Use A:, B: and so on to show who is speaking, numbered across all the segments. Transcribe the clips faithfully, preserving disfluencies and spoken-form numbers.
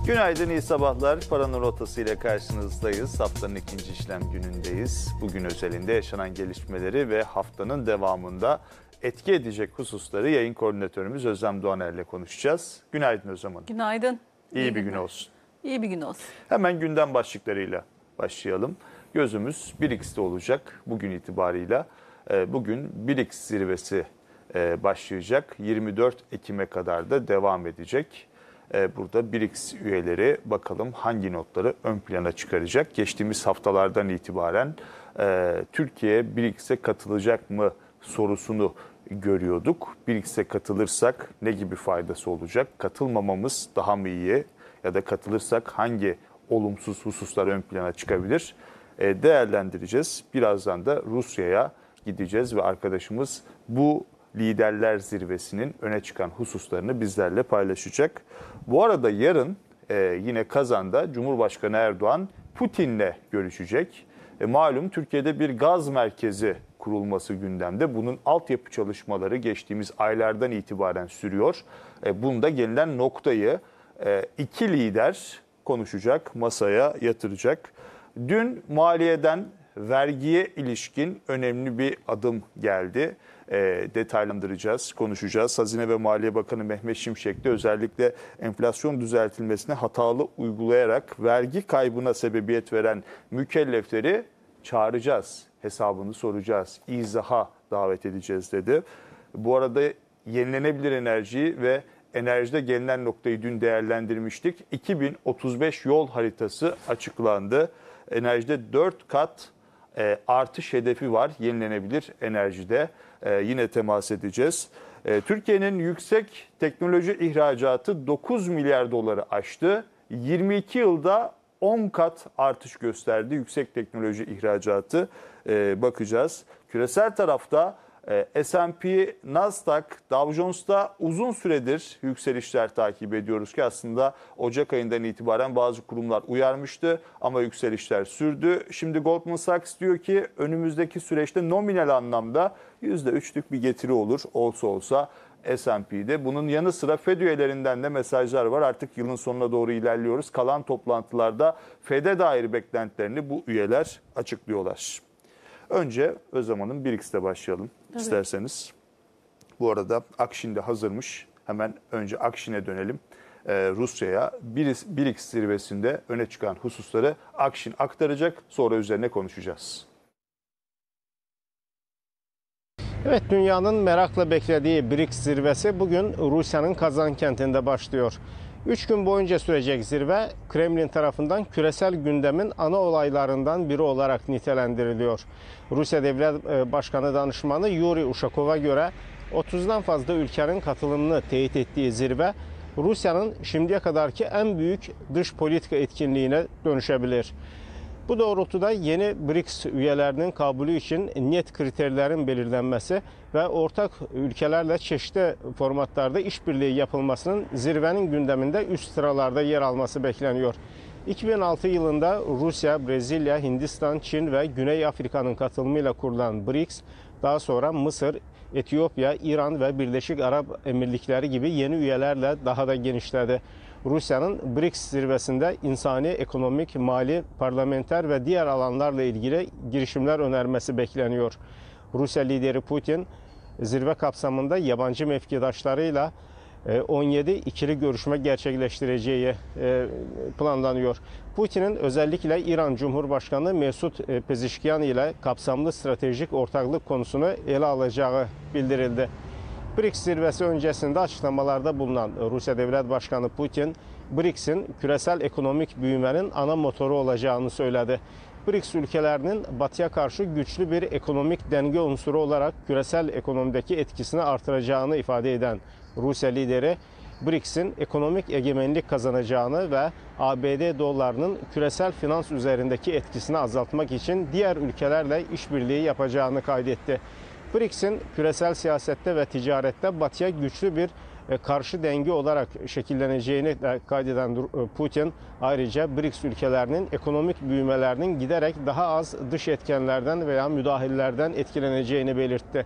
A: Günaydın, iyi sabahlar. Paranın Rotası ile karşınızdayız. Haftanın ikinci işlem günündeyiz. Bugün özelinde yaşanan gelişmeleri ve haftanın devamında etki edecek hususları yayın koordinatörümüz Özlem Doğaner ile konuşacağız. Günaydın Özlem Hanım.
B: Günaydın.
A: İyi, iyi bir
B: günler.
A: gün olsun.
B: İyi bir gün olsun.
A: Hemen gündem başlıklarıyla başlayalım. Gözümüz B R I C S'te olacak bugün itibarıyla. Bugün B R I C S zirvesi başlayacak. yirmi dört Ekim'e kadar da devam edecek. Burada B R I C S üyeleri bakalım hangi notları ön plana çıkaracak. Geçtiğimiz haftalardan itibaren Türkiye B R I C S'e katılacak mı sorusunu görüyorduk. B R I C S'e katılırsak ne gibi faydası olacak? Katılmamamız daha mı iyi? Ya da katılırsak hangi olumsuz hususlar ön plana çıkabilir? Değerlendireceğiz. Birazdan da Rusya'ya gideceğiz ve arkadaşımız bu liderler zirvesinin öne çıkan hususlarını bizlerle paylaşacak. Bu arada yarın e, yine Kazan'da Cumhurbaşkanı Erdoğan Putin'le görüşecek. E, malum Türkiye'de bir gaz merkezi kurulması gündemde. Bunun altyapı çalışmaları geçtiğimiz aylardan itibaren sürüyor. E, bunda gelinen noktayı e, iki lider konuşacak, masaya yatıracak. Dün maliyeden vergiye ilişkin önemli bir adım geldi. E, detaylandıracağız, konuşacağız. Hazine ve Maliye Bakanı Mehmet Şimşek de özellikle enflasyon düzeltilmesine hatalı uygulayarak vergi kaybına sebebiyet veren mükellefleri çağıracağız, hesabını soracağız, izaha davet edeceğiz dedi. Bu arada yenilenebilir enerjiyi ve enerjide gelinen noktayı dün değerlendirmiştik. iki bin otuz beş yol haritası açıklandı. Enerjide dört kat e, artış hedefi var yenilenebilir enerjide. E, yine temas edeceğiz. E, Türkiye'nin yüksek teknoloji ihracatı dokuz milyar doları aştı. yirmi iki yılda on kat artış gösterdi yüksek teknoloji ihracatı. E, bakacağız. Küresel tarafta e, S and P, Nasdaq, Dow Jones'ta uzun süredir yükselişler takip ediyoruz ki aslında Ocak ayından itibaren bazı kurumlar uyarmıştı ama yükselişler sürdü. Şimdi Goldman Sachs diyor ki önümüzdeki süreçte nominal anlamda yüzde üçlük bir getiri olur olsa olsa S and P'de. Bunun yanı sıra Fed üyelerinden de mesajlar var. Artık yılın sonuna doğru ilerliyoruz. Kalan toplantılarda Fed'e dair beklentilerini bu üyeler açıklıyorlar. Önce Özlem Hanım B R I C S'te başlayalım Tabii. isterseniz. Bu arada Akşin de hazırmış. Hemen önce Akşin'e dönelim. Ee, Rusya'ya B R I C S zirvesinde öne çıkan hususları Akşin aktaracak. Sonra üzerine konuşacağız.
C: Evet, dünyanın merakla beklediği B R I C S zirvesi bugün Rusya'nın Kazan kentinde başlıyor. Üç gün boyunca sürecek zirve Kremlin tarafından küresel gündemin ana olaylarından biri olarak nitelendiriliyor. Rusya Devlet Başkanı Danışmanı Yuri Ushakov'a göre otuzdan fazla ülkenin katılımını teyit ettiği zirve Rusya'nın şimdiye kadarki en büyük dış politika etkinliğine dönüşebilir. Bu doğrultuda yeni B R I C S üyelerinin kabulü için net kriterlerin belirlenmesi ve ortak ülkelerle çeşitli formatlarda işbirliği yapılmasının zirvenin gündeminde üst sıralarda yer alması bekleniyor. iki bin altı yılında Rusya, Brezilya, Hindistan, Çin ve Güney Afrika'nın katılımıyla kurulan B R I C S, daha sonra Mısır, Etiyopya, İran ve Birleşik Arap Emirlikleri gibi yeni üyelerle daha da genişledi. Rusya'nın B R I C S zirvesinde insani, ekonomik, mali, parlamenter ve diğer alanlarla ilgili girişimler önermesi bekleniyor. Rusya lideri Putin, zirve kapsamında yabancı mevkidaşlarıyla on yedi ikili görüşme gerçekleştireceği planlanıyor. Putin'in özellikle İran Cumhurbaşkanı Mesut Pezeshkian ile kapsamlı stratejik ortaklık konusunu ele alacağı bildirildi. B R I C S zirvesi öncesinde açıklamalarda bulunan Rusya Devlet Başkanı Putin, B R I C S'in küresel ekonomik büyümenin ana motoru olacağını söyledi. B R I C S ülkelerinin Batı'ya karşı güçlü bir ekonomik denge unsuru olarak küresel ekonomideki etkisini artıracağını ifade eden Rusya lideri, B R I C S'in ekonomik egemenlik kazanacağını ve A B D dolarının küresel finans üzerindeki etkisini azaltmak için diğer ülkelerle işbirliği yapacağını kaydetti. B R I C S'in küresel siyasette ve ticarette Batı'ya güçlü bir karşı denge olarak şekilleneceğini kaydeden Putin, ayrıca B R I C S ülkelerinin ekonomik büyümelerinin giderek daha az dış etkenlerden veya müdahalelerden etkileneceğini belirtti.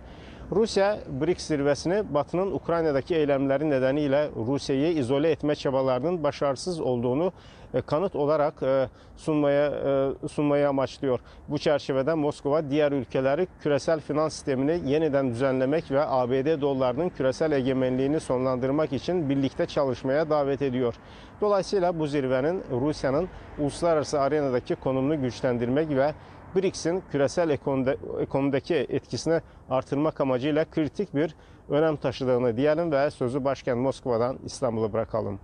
C: Rusya BRICS zirvesini Batı'nın Ukrayna'daki eylemleri nedeniyle Rusya'yı izole etme çabalarının başarısız olduğunu kanıt olarak sunmaya sunmayı amaçlıyor. Bu çerçevede Moskova diğer ülkeleri küresel finans sistemini yeniden düzenlemek ve A B D dolarının küresel egemenliğini sonlandırmak için birlikte çalışmaya davet ediyor. Dolayısıyla bu zirvenin Rusya'nın uluslararası arenadaki konumunu güçlendirmek ve BRICS'in küresel ekonomideki etkisini artırmak amacıyla kritik bir önem taşıdığını diyelim ve sözü başkent Moskova'dan İstanbul'a bırakalım.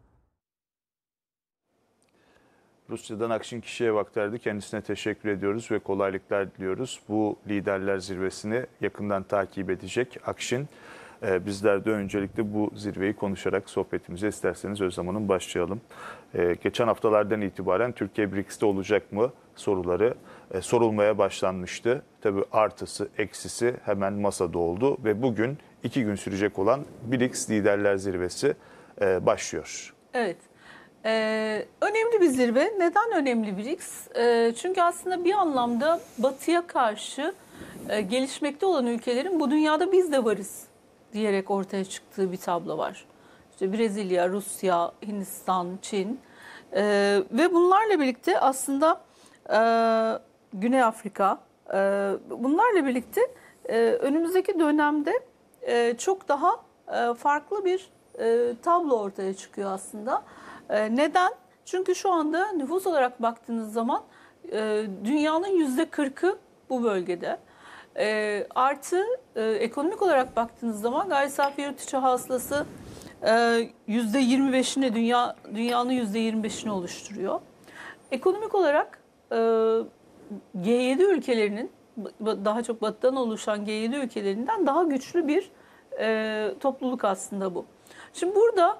A: Rusya'dan Akşin Kişiyev aktardı. Kendisine teşekkür ediyoruz ve kolaylıklar diliyoruz. Bu liderler zirvesini yakından takip edecek Akşin. Ee, bizler de öncelikle bu zirveyi konuşarak sohbetimize isterseniz Özlem başlayalım. Ee, geçen haftalardan itibaren Türkiye BRICS'te olacak mı soruları e, sorulmaya başlanmıştı. Tabii artısı eksisi hemen masada oldu ve bugün iki gün sürecek olan BRICS Liderler Zirvesi e, başlıyor.
B: Evet. Ee, önemli bir zirve. Neden önemli BRICS? Ee, çünkü aslında bir anlamda Batı'ya karşı e, gelişmekte olan ülkelerin bu dünyada biz de varız diyerek ortaya çıktığı bir tablo var. İşte Brezilya, Rusya, Hindistan, Çin ee, ve bunlarla birlikte aslında e, Güney Afrika e, bunlarla birlikte e, önümüzdeki dönemde e, çok daha e, farklı bir e, tablo ortaya çıkıyor aslında. Neden? Çünkü şu anda nüfus olarak baktığınız zaman dünyanın yüzde kırkı bu bölgede. Artı ekonomik olarak baktığınız zaman gayri safi yurt içi hasılası yüzde yirmi beşini dünya dünyanın yüzde yirmi beşini oluşturuyor. Ekonomik olarak G yedi ülkelerinin daha çok batıdan oluşan G yedi ülkelerinden daha güçlü bir topluluk aslında bu. Şimdi burada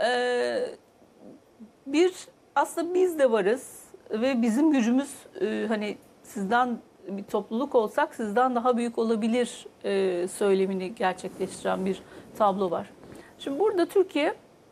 B: bir aslında biz de varız ve bizim gücümüz e, hani sizden bir topluluk olsak sizden daha büyük olabilir e, söylemini gerçekleştiren bir tablo var. Şimdi burada Türkiye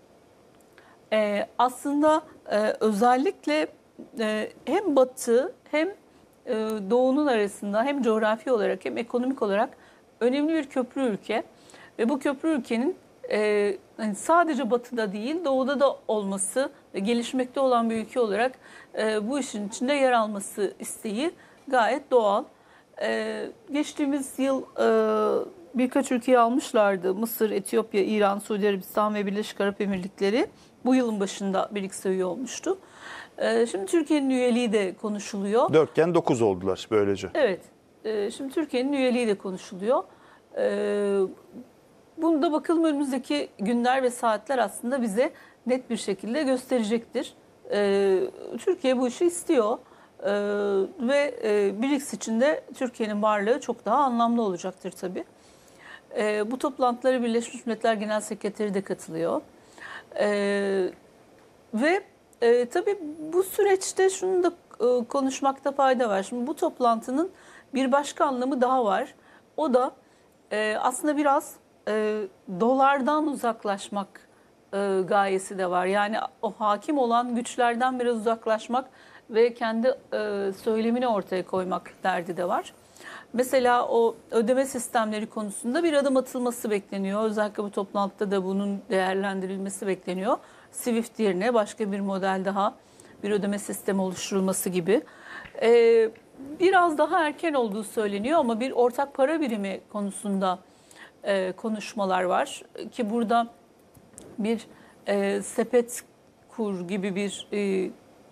B: e, aslında e, özellikle e, hem Batı hem e, Doğu'nun arasında hem coğrafi olarak hem ekonomik olarak önemli bir köprü ülke ve bu köprü ülkenin e, yani sadece Batı'da değil Doğu'da da olması ve gelişmekte olan bir ülke olarak e, bu işin içinde yer alması isteği gayet doğal. E, geçtiğimiz yıl e, birkaç ülkeyi almışlardı. Mısır, Etiyopya, İran, Suudi Arabistan ve Birleşik Arap Emirlikleri bu yılın başında BRICS'e üye olmuştu. E, şimdi Türkiye'nin üyeliği de konuşuluyor.
A: Dörtken dokuz oldular böylece.
B: Evet. E, şimdi Türkiye'nin üyeliği de konuşuluyor. E, Bunu da bakalım önümüzdeki günler ve saatler aslında bize net bir şekilde gösterecektir. Ee, Türkiye bu işi istiyor ee, ve e, BRICS için de Türkiye'nin varlığı çok daha anlamlı olacaktır tabii. Ee, bu toplantılara Birleşmiş Milletler Genel Sekreteri de katılıyor. Ee, ve e, tabii bu süreçte şunu da e, konuşmakta fayda var. Şimdi bu toplantının bir başka anlamı daha var. O da e, aslında biraz E, dolardan uzaklaşmak e, gayesi de var. Yani o hakim olan güçlerden biraz uzaklaşmak ve kendi e, söylemini ortaya koymak derdi de var. Mesela o ödeme sistemleri konusunda bir adım atılması bekleniyor. Özellikle bu toplantıda da bunun değerlendirilmesi bekleniyor. Swift yerine başka bir model daha, bir ödeme sistemi oluşturulması gibi. E, biraz daha erken olduğu söyleniyor ama bir ortak para birimi konusunda E, konuşmalar var ki burada bir e, sepet kur gibi bir e,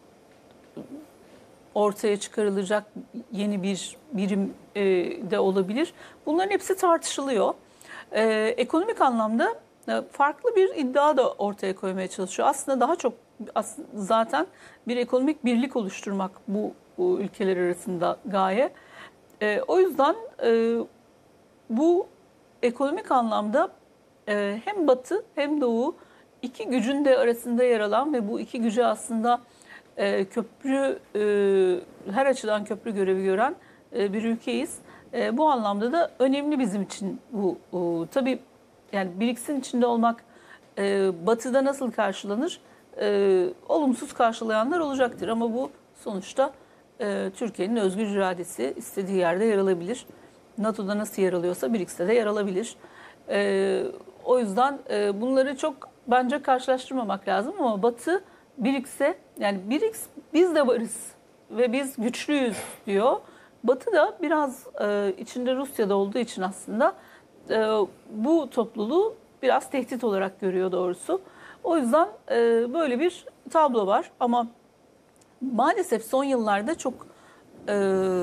B: ortaya çıkarılacak yeni bir birim e, de olabilir. Bunların hepsi tartışılıyor. E, ekonomik anlamda e, farklı bir iddia da ortaya koymaya çalışıyor. Aslında daha çok aslında zaten bir ekonomik birlik oluşturmak bu, bu ülkeler arasında gaye. E, o yüzden e, bu ekonomik anlamda e, hem Batı hem Doğu iki gücün de arasında yer alan ve bu iki gücü aslında e, köprü e, her açıdan köprü görevi gören e, bir ülkeyiz. E, bu anlamda da önemli bizim için bu. O, tabii yani BRICS'in içinde olmak e, Batı'da nasıl karşılanır? E, olumsuz karşılayanlar olacaktır ama bu sonuçta e, Türkiye'nin özgür iradesi istediği yerde yer alabilir. NATO'da nasıl yer alıyorsa B R I C S'te de yer alabilir. E, o yüzden e, bunları çok bence karşılaştırmamak lazım ama Batı B R I C S'e, yani B R I C S biz de varız ve biz güçlüyüz diyor. Batı da biraz e, içinde Rusya'da olduğu için aslında e, bu topluluğu biraz tehdit olarak görüyor doğrusu. O yüzden e, böyle bir tablo var ama maalesef son yıllarda çok e,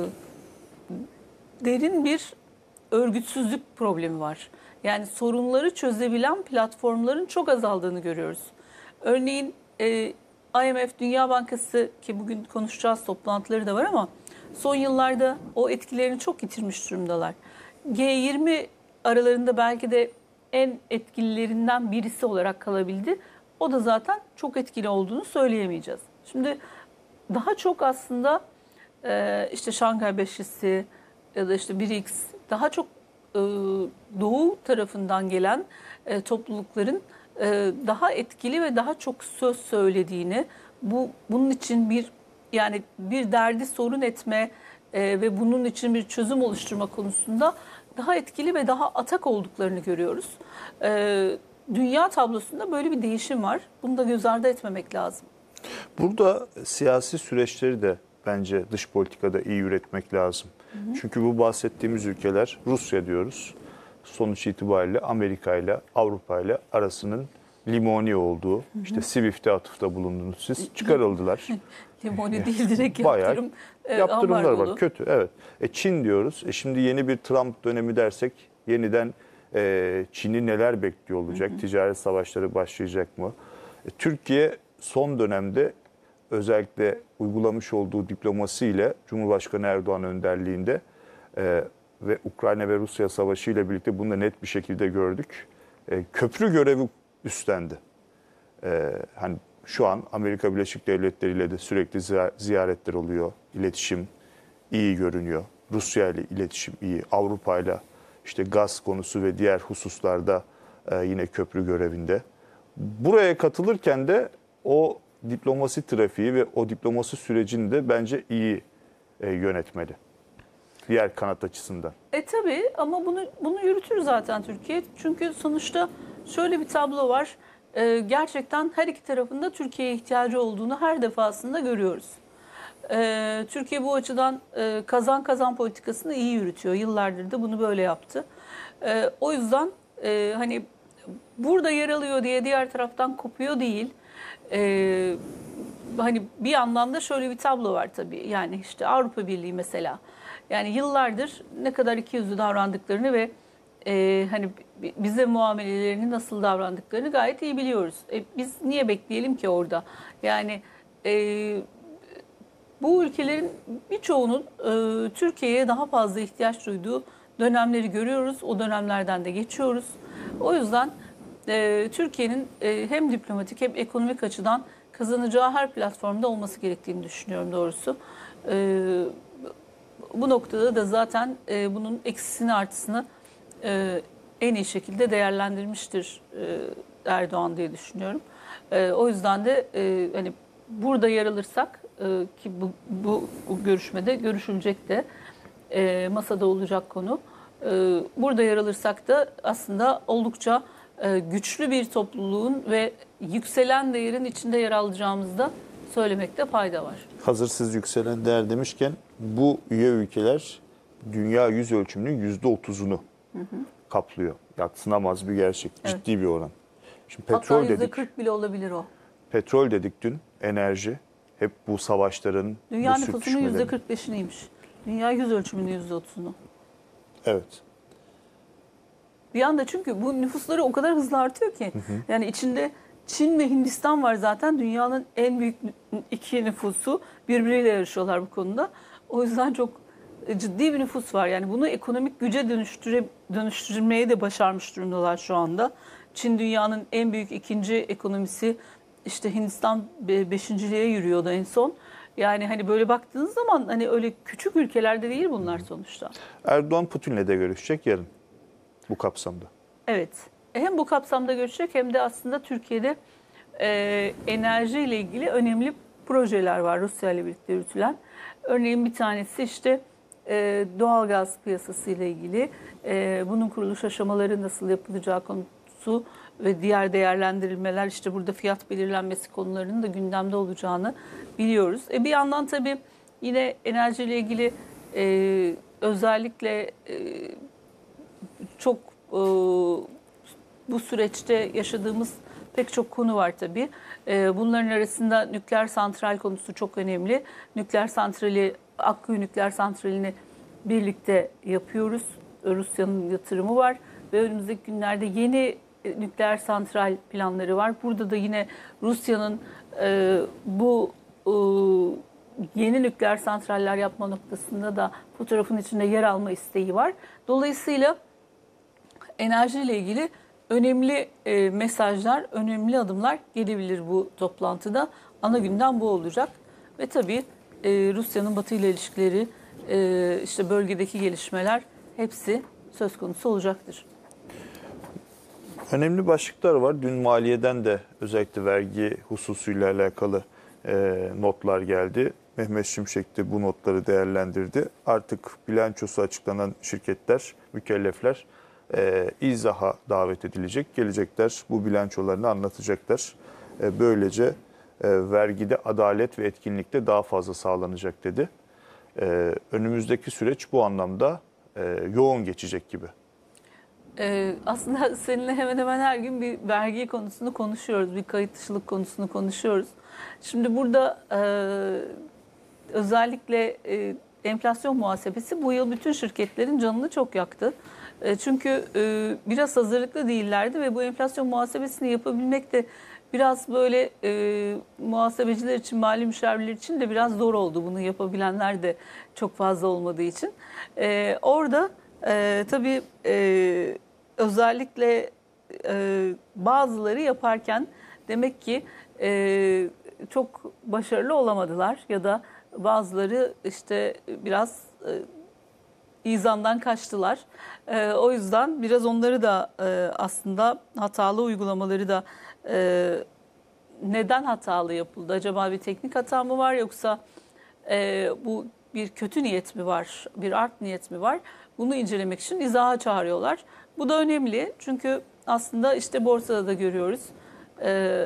B: derin bir örgütsüzlük problemi var. Yani sorunları çözebilen platformların çok azaldığını görüyoruz. Örneğin e, I M F, Dünya Bankası, ki bugün konuşacağız, toplantıları da var ama son yıllarda o etkilerini çok yitirmiş durumdalar. G yirmi aralarında belki de en etkililerinden birisi olarak kalabildi. O da zaten çok etkili olduğunu söyleyemeyeceğiz. Şimdi daha çok aslında e, işte Şanghay Beşlisi ya da işte B R I C S, daha çok e, doğu tarafından gelen e, toplulukların e, daha etkili ve daha çok söz söylediğini, bu bunun için bir yani bir derdi sorun etme e, ve bunun için bir çözüm oluşturma konusunda daha etkili ve daha atak olduklarını görüyoruz. E, dünya tablosunda böyle bir değişim var. Bunu da göz ardı etmemek lazım.
A: Burada siyasi süreçleri de bence dış politikada iyi üretmek lazım. Hı hı. Çünkü bu bahsettiğimiz ülkeler, Rusya diyoruz, sonuç itibariyle Amerika ile Avrupa ile arasının limoni olduğu, hı hı. işte Swift'e atıfta bulundunuz siz, çıkarıldılar.
B: Limoni değil, direkt
A: bayağı
B: yaptırım.
A: Yaptırımlar var, kötü. Evet. E Çin diyoruz. E şimdi yeni bir Trump dönemi dersek yeniden e, Çin'i neler bekliyor olacak? Hı hı. Ticaret savaşları başlayacak mı? E, Türkiye son dönemde özellikle uygulamış olduğu diplomasiyle Cumhurbaşkanı Erdoğan önderliğinde e, ve Ukrayna ve Rusya savaşı ile birlikte bunu da net bir şekilde gördük. E, köprü görevi üstlendi. E, hani şu an Amerika Birleşik Devletleri ile de sürekli ziyaretler oluyor. İletişim iyi görünüyor. Rusya ile iletişim iyi. Avrupa ile işte gaz konusu ve diğer hususlarda e, yine köprü görevinde. Buraya katılırken de o diplomasi trafiği ve o diplomasi sürecini de bence iyi e, yönetmeli. Diğer kanat açısından.
B: E tabii ama bunu bunu yürütür zaten Türkiye. Çünkü sonuçta şöyle bir tablo var. E, gerçekten her iki tarafında Türkiye'ye ihtiyacı olduğunu her defasında görüyoruz. E, Türkiye bu açıdan e, kazan kazan politikasını iyi yürütüyor. Yıllardır da bunu böyle yaptı. E, o yüzden e, hani burada yer alıyor diye diğer taraftan kopuyor değil. Ee, hani bir yandan da şöyle bir tablo var tabii. Yani işte Avrupa Birliği mesela. Yani yıllardır ne kadar ikiyüzlü davrandıklarını ve e, hani bize muamelelerini nasıl davrandıklarını gayet iyi biliyoruz. E, biz niye bekleyelim ki orada? Yani e, bu ülkelerin birçoğunun e, Türkiye'ye daha fazla ihtiyaç duyduğu dönemleri görüyoruz. O dönemlerden de geçiyoruz. O yüzden e, Türkiye'nin e, hem diplomatik hem ekonomik açıdan kazanacağı her platformda olması gerektiğini düşünüyorum doğrusu. E, bu noktada da zaten e, bunun eksisini artısını e, en iyi şekilde değerlendirmiştir e, Erdoğan diye düşünüyorum. E, o yüzden de e, hani burada yer alırsak e, ki bu, bu, bu görüşmede görüşülecek de e, masada olacak konu. E, burada yer alırsak da aslında oldukça e, güçlü bir topluluğun ve yükselen değerin içinde yer alacağımızı da söylemekte fayda var.
A: Hazır siz yükselen değer demişken bu üye ülkeler dünya yüz ölçümünün yüzde otuzunu hı hı. kaplıyor. Yadsınamaz bir gerçek, evet. Ciddi bir oran. Şimdi petrol
B: hatta yüzde
A: dedik.
B: kırk bile olabilir o.
A: Petrol dedik dün, enerji. Hep bu savaşların,
B: dünya
A: bu
B: nüfusunun yüzde kırk beşiniymiş. Dünya yüz ölçümünün yüzde otuzunu.
A: Evet.
B: Bir anda çünkü bu nüfusları o kadar hızlı artıyor ki. Hı hı. Yani içinde Çin ve Hindistan var zaten. Dünyanın en büyük iki nüfusu birbiriyle yarışıyorlar bu konuda. O yüzden çok ciddi bir nüfus var. Yani bunu ekonomik güce dönüştüre, dönüştürmeye de başarmış durumdalar şu anda. Çin dünyanın en büyük ikinci ekonomisi. İşte Hindistan beşinciliğe yürüyordu en son. Yani hani böyle baktığınız zaman hani öyle küçük ülkelerde değil bunlar sonuçta.
A: Erdoğan Putin'le de görüşecek yarın bu kapsamda.
B: Evet. Hem bu kapsamda görüşecek hem de aslında Türkiye'de e, enerji ile ilgili önemli projeler var Rusya ile birlikte yürütülen. Örneğin bir tanesi işte e, doğalgaz piyasası ile ilgili, e, bunun kuruluş aşamaları nasıl yapılacağı konusu ve diğer değerlendirilmeler, işte burada fiyat belirlenmesi konularının da gündemde olacağını biliyoruz. E, bir yandan tabii yine enerjiyle ilgili e, özellikle e, çok e, bu süreçte yaşadığımız pek çok konu var tabii. E, bunların arasında nükleer santral konusu çok önemli. Nükleer santrali, Akkuyu Nükleer Santrali'ni birlikte yapıyoruz. Rusya'nın yatırımı var ve önümüzdeki günlerde yeni nükleer santral planları var. Burada da yine Rusya'nın e, bu e, yeni nükleer santraller yapma noktasında da fotoğrafın içinde yer alma isteği var. Dolayısıyla enerjiyle ilgili önemli e, mesajlar, önemli adımlar gelebilir bu toplantıda. Ana gündem bu olacak. Ve tabii e, Rusya'nın Batı ile ilişkileri, e, işte bölgedeki gelişmeler hepsi söz konusu olacaktır.
A: Önemli başlıklar var. Dün maliyeden de özellikle vergi hususuyla alakalı e, notlar geldi. Mehmet Şimşek de bu notları değerlendirdi. Artık bilançosu açıklanan şirketler, mükellefler e, izaha davet edilecek. Gelecekler, bu bilançolarını anlatacaklar. E, böylece e, vergide adalet ve etkinlikte daha fazla sağlanacak dedi. E, önümüzdeki süreç bu anlamda e, yoğun geçecek gibi.
B: Ee, aslında seninle hemen hemen her gün bir vergi konusunu konuşuyoruz, bir kayıt dışılık konusunu konuşuyoruz. Şimdi burada e, özellikle e, enflasyon muhasebesi bu yıl bütün şirketlerin canını çok yaktı. E, çünkü e, biraz hazırlıklı değillerdi ve bu enflasyon muhasebesini yapabilmek de biraz böyle e, muhasebeciler için, mali müşavirler için de biraz zor oldu. Bunu yapabilenler de çok fazla olmadığı için. E, orada e, tabii e, özellikle e, bazıları yaparken demek ki e, çok başarılı olamadılar ya da bazıları işte biraz e, izandan kaçtılar. E, o yüzden biraz onları da e, aslında hatalı uygulamaları da e, neden hatalı yapıldı? Acaba bir teknik hata mı var, yoksa e, bu bir kötü niyet mi var, bir art niyet mi var? Bunu incelemek için izaha çağırıyorlar. Bu da önemli çünkü aslında işte borsada da görüyoruz. E,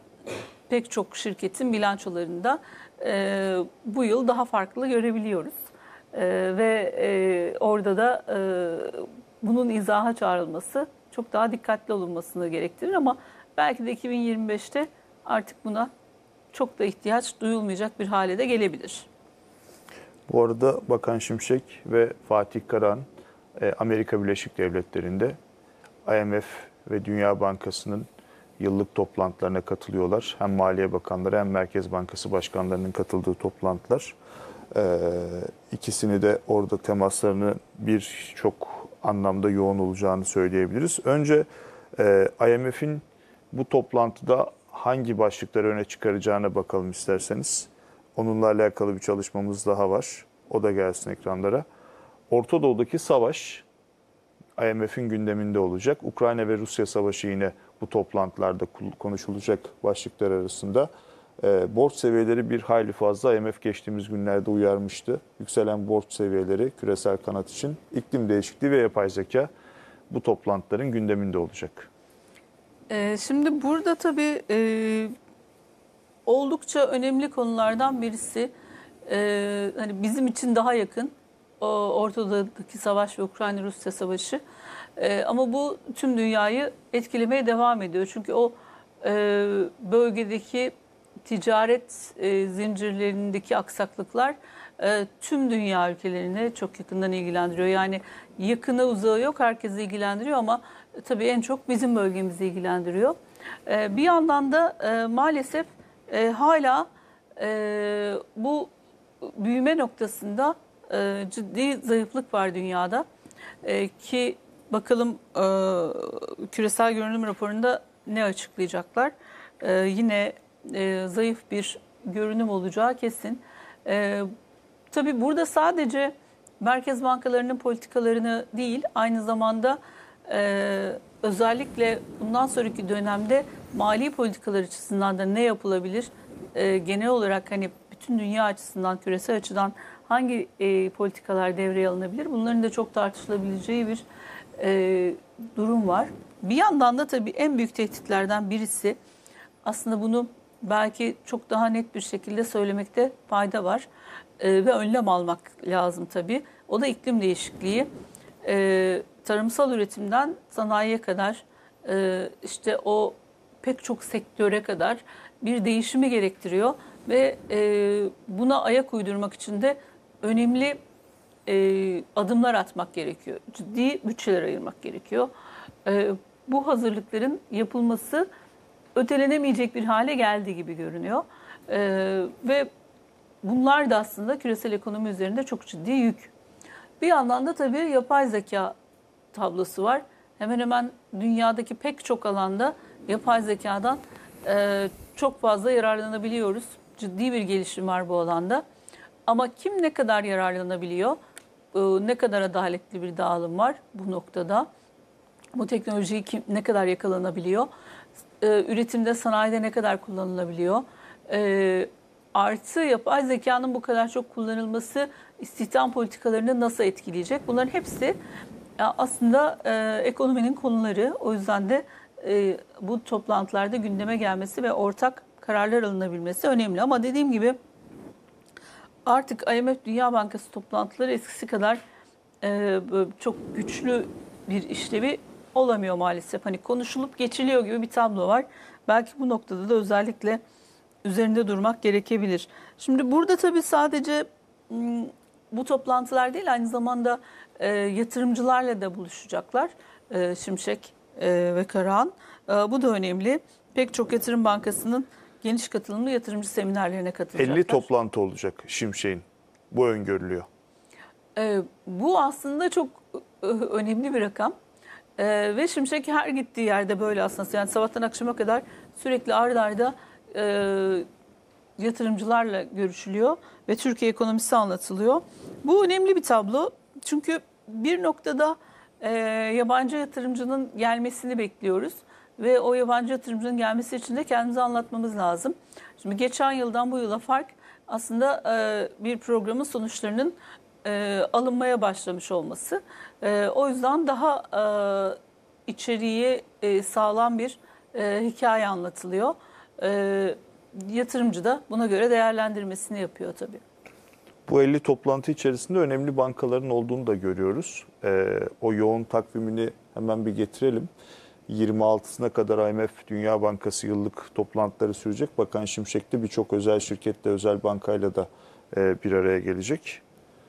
B: pek çok şirketin bilançolarında e, bu yıl daha farklı görebiliyoruz. E, ve e, orada da e, bunun izaha çağrılması çok daha dikkatli olunmasını gerektirir ama belki de iki bin yirmi beşte artık buna çok da ihtiyaç duyulmayacak bir hale de gelebilir.
A: Bu arada Bakan Şimşek ve Fatih Karahan Amerika Birleşik Devletleri'nde I M F ve Dünya Bankası'nın yıllık toplantılarına katılıyorlar. Hem Maliye Bakanları hem Merkez Bankası Başkanlarının katıldığı toplantılar. Ee, ikisini de orada temaslarını birçok anlamda yoğun olacağını söyleyebiliriz. Önce e, I M F'in bu toplantıda hangi başlıkları öne çıkaracağına bakalım isterseniz. Onunla alakalı bir çalışmamız daha var. O da gelsin ekranlara. Orta Doğu'daki savaş I M F'in gündeminde olacak. Ukrayna ve Rusya savaşı yine bu toplantılarda konuşulacak başlıklar arasında. E, borç seviyeleri bir hayli fazla. I M F geçtiğimiz günlerde uyarmıştı. Yükselen borç seviyeleri küresel kanat için iklim değişikliği ve yapay zeka bu toplantıların gündeminde olacak.
B: Ee, şimdi burada tabii e, oldukça önemli konulardan birisi, e, hani bizim için daha yakın o Orta Doğu'daki savaş ve Ukrayna-Rusya savaşı. E, ama bu tüm dünyayı etkilemeye devam ediyor. Çünkü o e, bölgedeki ticaret e, zincirlerindeki aksaklıklar e, tüm dünya ülkelerini çok yakından ilgilendiriyor. Yani yakına uzağı yok, herkesi ilgilendiriyor ama e, tabii en çok bizim bölgemizi ilgilendiriyor. E, bir yandan da e, maalesef e, hala e, bu büyüme noktasında e, ciddi zayıflık var dünyada. E, ki bakalım e, küresel görünüm raporunda ne açıklayacaklar? E, yine e, zayıf bir görünüm olacağı kesin. E, tabii burada sadece merkez bankalarının politikalarını değil, aynı zamanda e, özellikle bundan sonraki dönemde mali politikalar açısından da ne yapılabilir? E, genel olarak hani bütün dünya açısından, küresel açıdan hangi e, politikalar devreye alınabilir? Bunların da çok tartışılabileceği bir e, durum var. Bir yandan da tabii en büyük tehditlerden birisi, aslında bunu belki çok daha net bir şekilde söylemekte fayda var e, ve önlem almak lazım tabii. O da iklim değişikliği. E, tarımsal üretimden sanayiye kadar, e, işte o pek çok sektöre kadar bir değişimi gerektiriyor ve e, buna ayak uydurmak için de önemli e, adımlar atmak gerekiyor. Ciddi bütçeler ayırmak gerekiyor. E, bu hazırlıkların yapılması ötelenemeyecek bir hale geldi gibi görünüyor. E, ve bunlar da aslında küresel ekonomi üzerinde çok ciddi yük. Bir yandan da tabii yapay zeka tablosu var. Hemen hemen dünyadaki pek çok alanda yapay zekadan e, çok fazla yararlanabiliyoruz. Ciddi bir gelişim var bu alanda. Ama kim ne kadar yararlanabiliyor? E, ne kadar adaletli bir dağılım var bu noktada? Bu teknolojiyi kim ne kadar yakalanabiliyor? E, üretimde, sanayide ne kadar kullanılabiliyor? E, artı yapay zekanın bu kadar çok kullanılması istihdam politikalarını nasıl etkileyecek? Bunların hepsi aslında e, ekonominin konuları. O yüzden de e, bu toplantılarda gündeme gelmesi ve ortak kararlar alınabilmesi önemli. Ama dediğim gibi artık I M F Dünya Bankası toplantıları eskisi kadar e, çok güçlü bir işlevi olamıyor maalesef. Hani konuşulup geçiliyor gibi bir tablo var. Belki bu noktada da özellikle üzerinde durmak gerekebilir. Şimdi burada tabii sadece bu toplantılar değil, aynı zamanda e, yatırımcılarla da buluşacaklar. E, Şimşek e, ve Karahan. E, bu da önemli. Pek çok yatırım bankasının geniş katılımlı yatırımcı seminerlerine katılacaklar.
A: elli toplantı olacak Şimşek'in. Bu öngörülüyor.
B: E, bu aslında çok e, önemli bir rakam. E, ve Şimşek her gittiği yerde böyle aslında. Yani sabahtan akşama kadar sürekli arda arda e, yatırımcılarla görüşülüyor ve Türkiye ekonomisi anlatılıyor. Bu önemli bir tablo. Çünkü bir noktada e, yabancı yatırımcının gelmesini bekliyoruz. Ve o yabancı yatırımcının gelmesi için de kendimizi anlatmamız lazım. Şimdi geçen yıldan bu yıla fark aslında e, bir programın sonuçlarının e, alınmaya başlamış olması. E, o yüzden daha e, içeriği e, sağlam bir e, hikaye anlatılıyor. E, yatırımcı da buna göre değerlendirmesini yapıyor tabii.
A: Bu elli toplantı içerisinde önemli bankaların olduğunu da görüyoruz. Ee, o yoğun takvimini hemen bir getirelim. yirmi altısına kadar I M F Dünya Bankası yıllık toplantıları sürecek. Bakan Şimşek de birçok özel şirketle, özel bankayla da e, bir araya gelecek.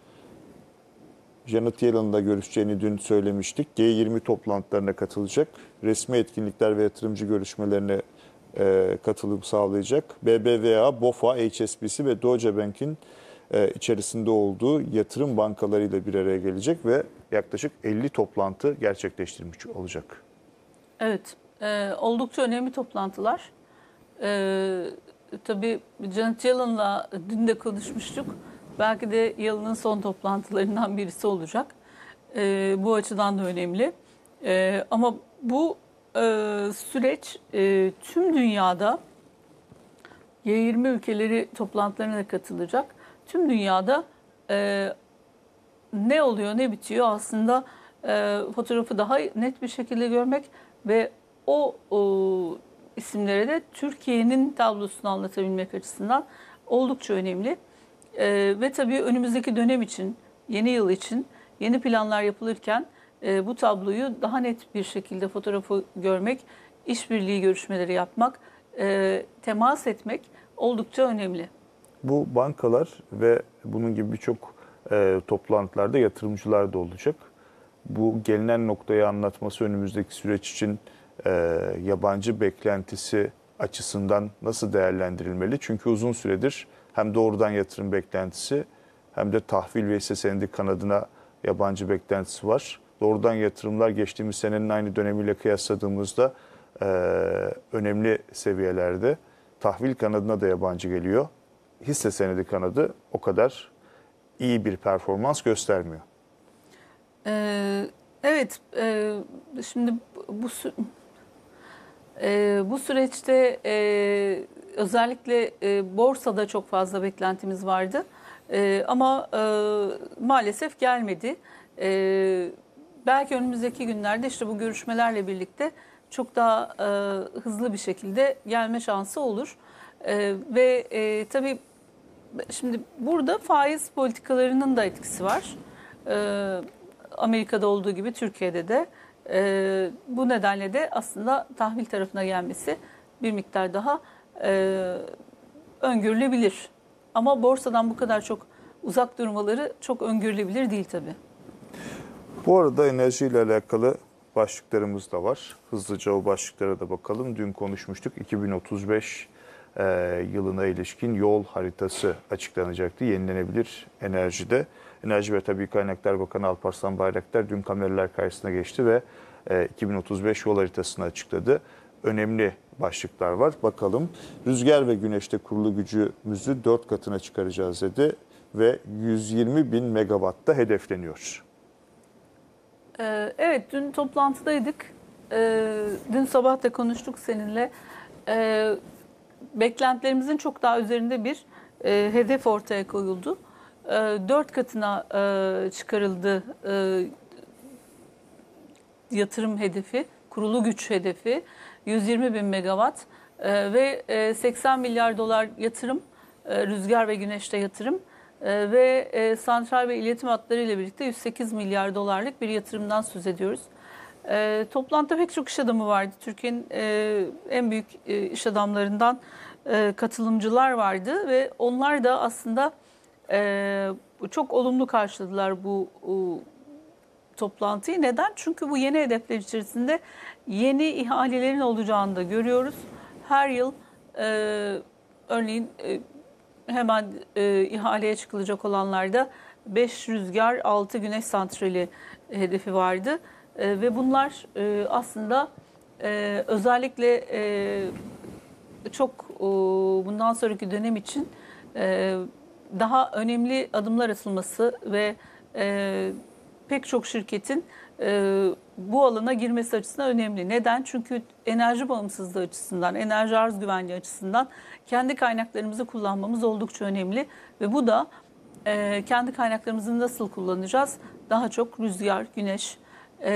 A: Janet Yellen'la da görüşeceğini dün söylemiştik. G yirmi toplantılarına katılacak. Resmi etkinlikler ve yatırımcı görüşmelerine e, katılım sağlayacak. B B V A, BOFA, H S B C ve Deutsche Bank'in e, içerisinde olduğu yatırım bankalarıyla bir araya gelecek ve yaklaşık elli toplantı gerçekleştirmiş olacak.
B: Evet, e, oldukça önemli toplantılar. E, tabii Janet Yellen'la dün de konuşmuştuk. Belki de yılın son toplantılarından birisi olacak. E, bu açıdan da önemli. E, ama bu e, süreç e, tüm dünyada G yirmi ülkeleri toplantılarına da katılacak. Tüm dünyada e, ne oluyor, ne bitiyor aslında e, fotoğrafı daha net bir şekilde görmek ve o, o isimlere de Türkiye'nin tablosunu anlatabilmek açısından oldukça önemli. Ee, ve tabii önümüzdeki dönem için, yeni yıl için yeni planlar yapılırken e, bu tabloyu daha net bir şekilde fotoğrafı görmek, işbirliği görüşmeleri yapmak, e, temas etmek oldukça önemli.
A: Bu bankalar ve bunun gibi birçok e, toplantılarda yatırımcılar da olacak. Bu gelinen noktayı anlatması önümüzdeki süreç için e, yabancı beklentisi açısından nasıl değerlendirilmeli? Çünkü uzun süredir hem doğrudan yatırım beklentisi hem de tahvil ve hisse senedi kanadına yabancı beklentisi var. Doğrudan yatırımlar geçtiğimiz senenin aynı dönemiyle kıyasladığımızda e, önemli seviyelerde. Tahvil kanadına da yabancı geliyor. Hisse senedi kanadı o kadar iyi bir performans göstermiyor.
B: Ee, evet, e, şimdi bu e, bu süreçte e, özellikle e, borsada çok fazla beklentimiz vardı. E, ama e, maalesef gelmedi. E, belki önümüzdeki günlerde işte bu görüşmelerle birlikte çok daha e, hızlı bir şekilde gelme şansı olur. E, ve e, tabii şimdi burada faiz politikalarının da etkisi var. E, Amerika'da olduğu gibi Türkiye'de de. E, bu nedenle de aslında tahvil tarafına gelmesi bir miktar daha e, öngörülebilir. Ama borsadan bu kadar çok uzak durmaları çok öngörülebilir değil tabii. Bu
A: arada enerjiyle alakalı başlıklarımız da var. Hızlıca o başlıklara da bakalım. Dün konuşmuştuk. iki bin otuz beş e, yılına ilişkin yol haritası açıklanacaktı. Yenilenebilir enerjide. Enerji ve Tabii Kaynaklar Bakanı Alparslan Bayraktar dün kameralar karşısına geçti ve e, iki bin otuz beş yol haritasını açıkladı. Önemli başlıklar var. Bakalım. Rüzgar ve güneşte kurulu gücümüzü dört katına çıkaracağız dedi ve yüz yirmi bin megawatta hedefleniyor.
B: Evet, dün toplantıdaydık. Dün sabah da konuştuk seninle. Beklentilerimizin çok daha üzerinde bir hedef ortaya koyuldu. Dört katına çıkarıldı yatırım hedefi, kurulu güç hedefi. yüz yirmi bin megawatt ve seksen milyar dolar yatırım, rüzgar ve güneşte yatırım. Ee, ve e, santral ve iletim hatları ile birlikte yüz sekiz milyar dolarlık bir yatırımdan söz ediyoruz. E, toplantıda pek çok iş adamı vardı. Türkiye'nin e, en büyük e, iş adamlarından e, katılımcılar vardı ve onlar da aslında e, çok olumlu karşıladılar bu e, toplantıyı. Neden? Çünkü bu yeni hedefler içerisinde yeni ihalelerin olacağını da görüyoruz. Her yıl e, örneğin e, hemen e, ihaleye çıkılacak olanlarda beş rüzgar, altı güneş santrali hedefi vardı. E, ve bunlar e, aslında e, özellikle e, çok e, bundan sonraki dönem için e, daha önemli adımlar atılması ve e, pek çok şirketin e, bu alana girmesi açısından önemli. Neden? Çünkü enerji bağımsızlığı açısından, enerji arz güvenliği açısından kendi kaynaklarımızı kullanmamız oldukça önemli. Ve bu da e, kendi kaynaklarımızı nasıl kullanacağız? Daha çok rüzgar, güneş e,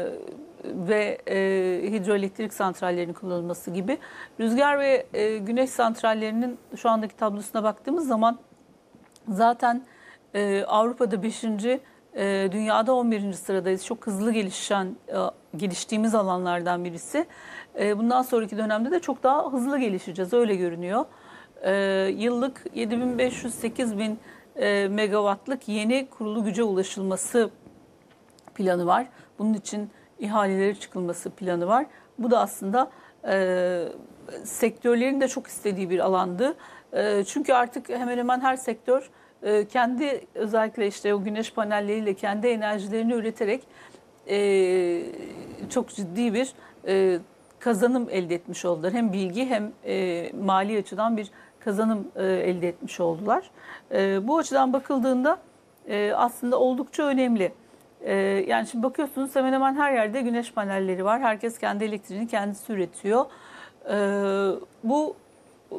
B: ve e, hidroelektrik santrallerinin kullanılması gibi. Rüzgar ve e, güneş santrallerinin şu andaki tablosuna baktığımız zaman zaten e, Avrupa'da beşinci, e, dünyada on birinci sıradayız. Çok hızlı gelişen, e, geliştiğimiz alanlardan birisi. E, bundan sonraki dönemde de çok daha hızlı gelişeceğiz, öyle görünüyor. E, yıllık yedi bin beş yüz sekiz bin e, megawattlık yeni kurulu güce ulaşılması planı var. Bunun için ihaleleri çıkılması planı var. Bu da aslında e, sektörlerin de çok istediği bir alandı. E, çünkü artık hemen hemen her sektör e, kendi, özellikle işte o güneş panelleriyle kendi enerjilerini üreterek e, çok ciddi bir e, kazanım elde etmiş oldular. Hem bilgi hem e, mali açıdan bir kazanım e, elde etmiş oldular. E, bu açıdan bakıldığında e, aslında oldukça önemli. E, yani şimdi bakıyorsunuz hemen hemen her yerde güneş panelleri var. Herkes kendi elektriğini kendisi üretiyor. E, bu e,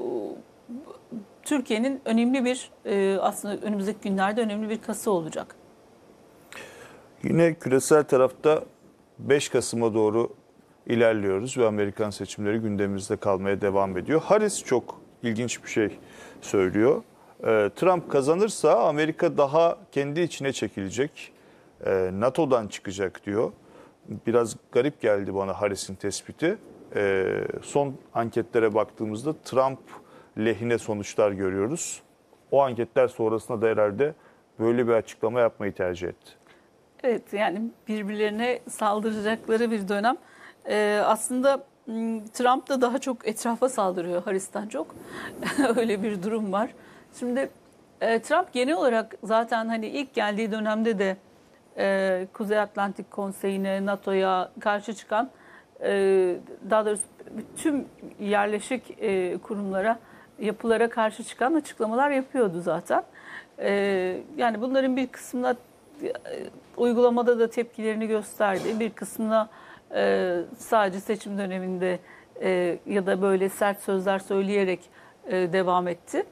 B: Türkiye'nin önemli bir e, aslında önümüzdeki günlerde önemli bir kası olacak.
A: Yine küresel tarafta beş Kasım'a doğru ilerliyoruz ve Amerikan seçimleri gündemimizde kalmaya devam ediyor. Harris çok ilginç bir şey söylüyor. Trump kazanırsa Amerika daha kendi içine çekilecek, NATO'dan çıkacak diyor. Biraz garip geldi bana Harris'in tespiti. Son anketlere baktığımızda Trump lehine sonuçlar görüyoruz. O anketler sonrasında da herhalde böyle bir açıklama yapmayı tercih etti.
B: Evet, yani birbirlerine saldıracakları bir dönem. Ee, aslında Trump da daha çok etrafa saldırıyor Harris'ten çok. Öyle bir durum var. Şimdi e, Trump genel olarak zaten hani ilk geldiği dönemde de e, Kuzey Atlantik Konseyi'ne, NATO'ya karşı çıkan, e, daha doğrusu tüm yerleşik e, kurumlara, yapılara karşı çıkan açıklamalar yapıyordu zaten. E, yani bunların bir kısmına e, uygulamada da tepkilerini gösterdi. Bir kısmına e, sadece seçim döneminde e, ya da böyle sert sözler söyleyerek e, devam etti.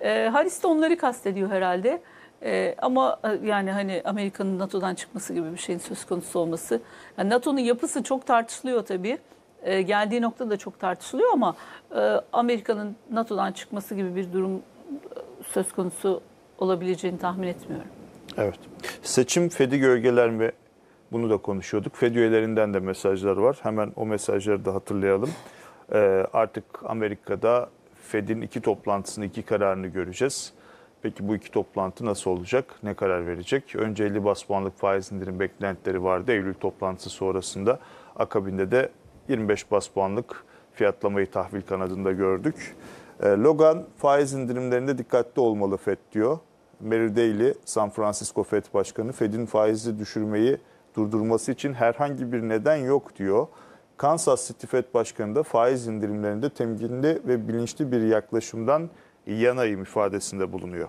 B: E, Haris de onları kastediyor herhalde. E, ama e, yani hani Amerika'nın NATO'dan çıkması gibi bir şeyin söz konusu olması. Yani NATO'nun yapısı çok tartışılıyor tabii. E, geldiği nokta da çok tartışılıyor ama e, Amerika'nın NATO'dan çıkması gibi bir durum e, söz konusu olabileceğini tahmin etmiyorum.
A: Evet. Seçim Fed'i gölgeler mi? Bunu da konuşuyorduk. Fed üyelerinden de mesajlar var. Hemen o mesajları da hatırlayalım. Ee, artık Amerika'da Fed'in iki toplantısını, iki kararını göreceğiz. Peki bu iki toplantı nasıl olacak? Ne karar verecek? Önce elli bas puanlık faiz indirim beklentileri vardı Eylül toplantısı sonrasında. Akabinde de yirmi beş bas puanlık fiyatlamayı tahvil kanadında gördük. Ee, Logan faiz indirimlerinde dikkatli olmalı Fed diyor. Mary Daly, San Francisco Fed Başkanı, Fed'in faizi düşürmeyi durdurması için herhangi bir neden yok diyor. Kansas City Fed Başkanı da faiz indirimlerinde temkinli ve bilinçli bir yaklaşımdan yanayım ifadesinde bulunuyor.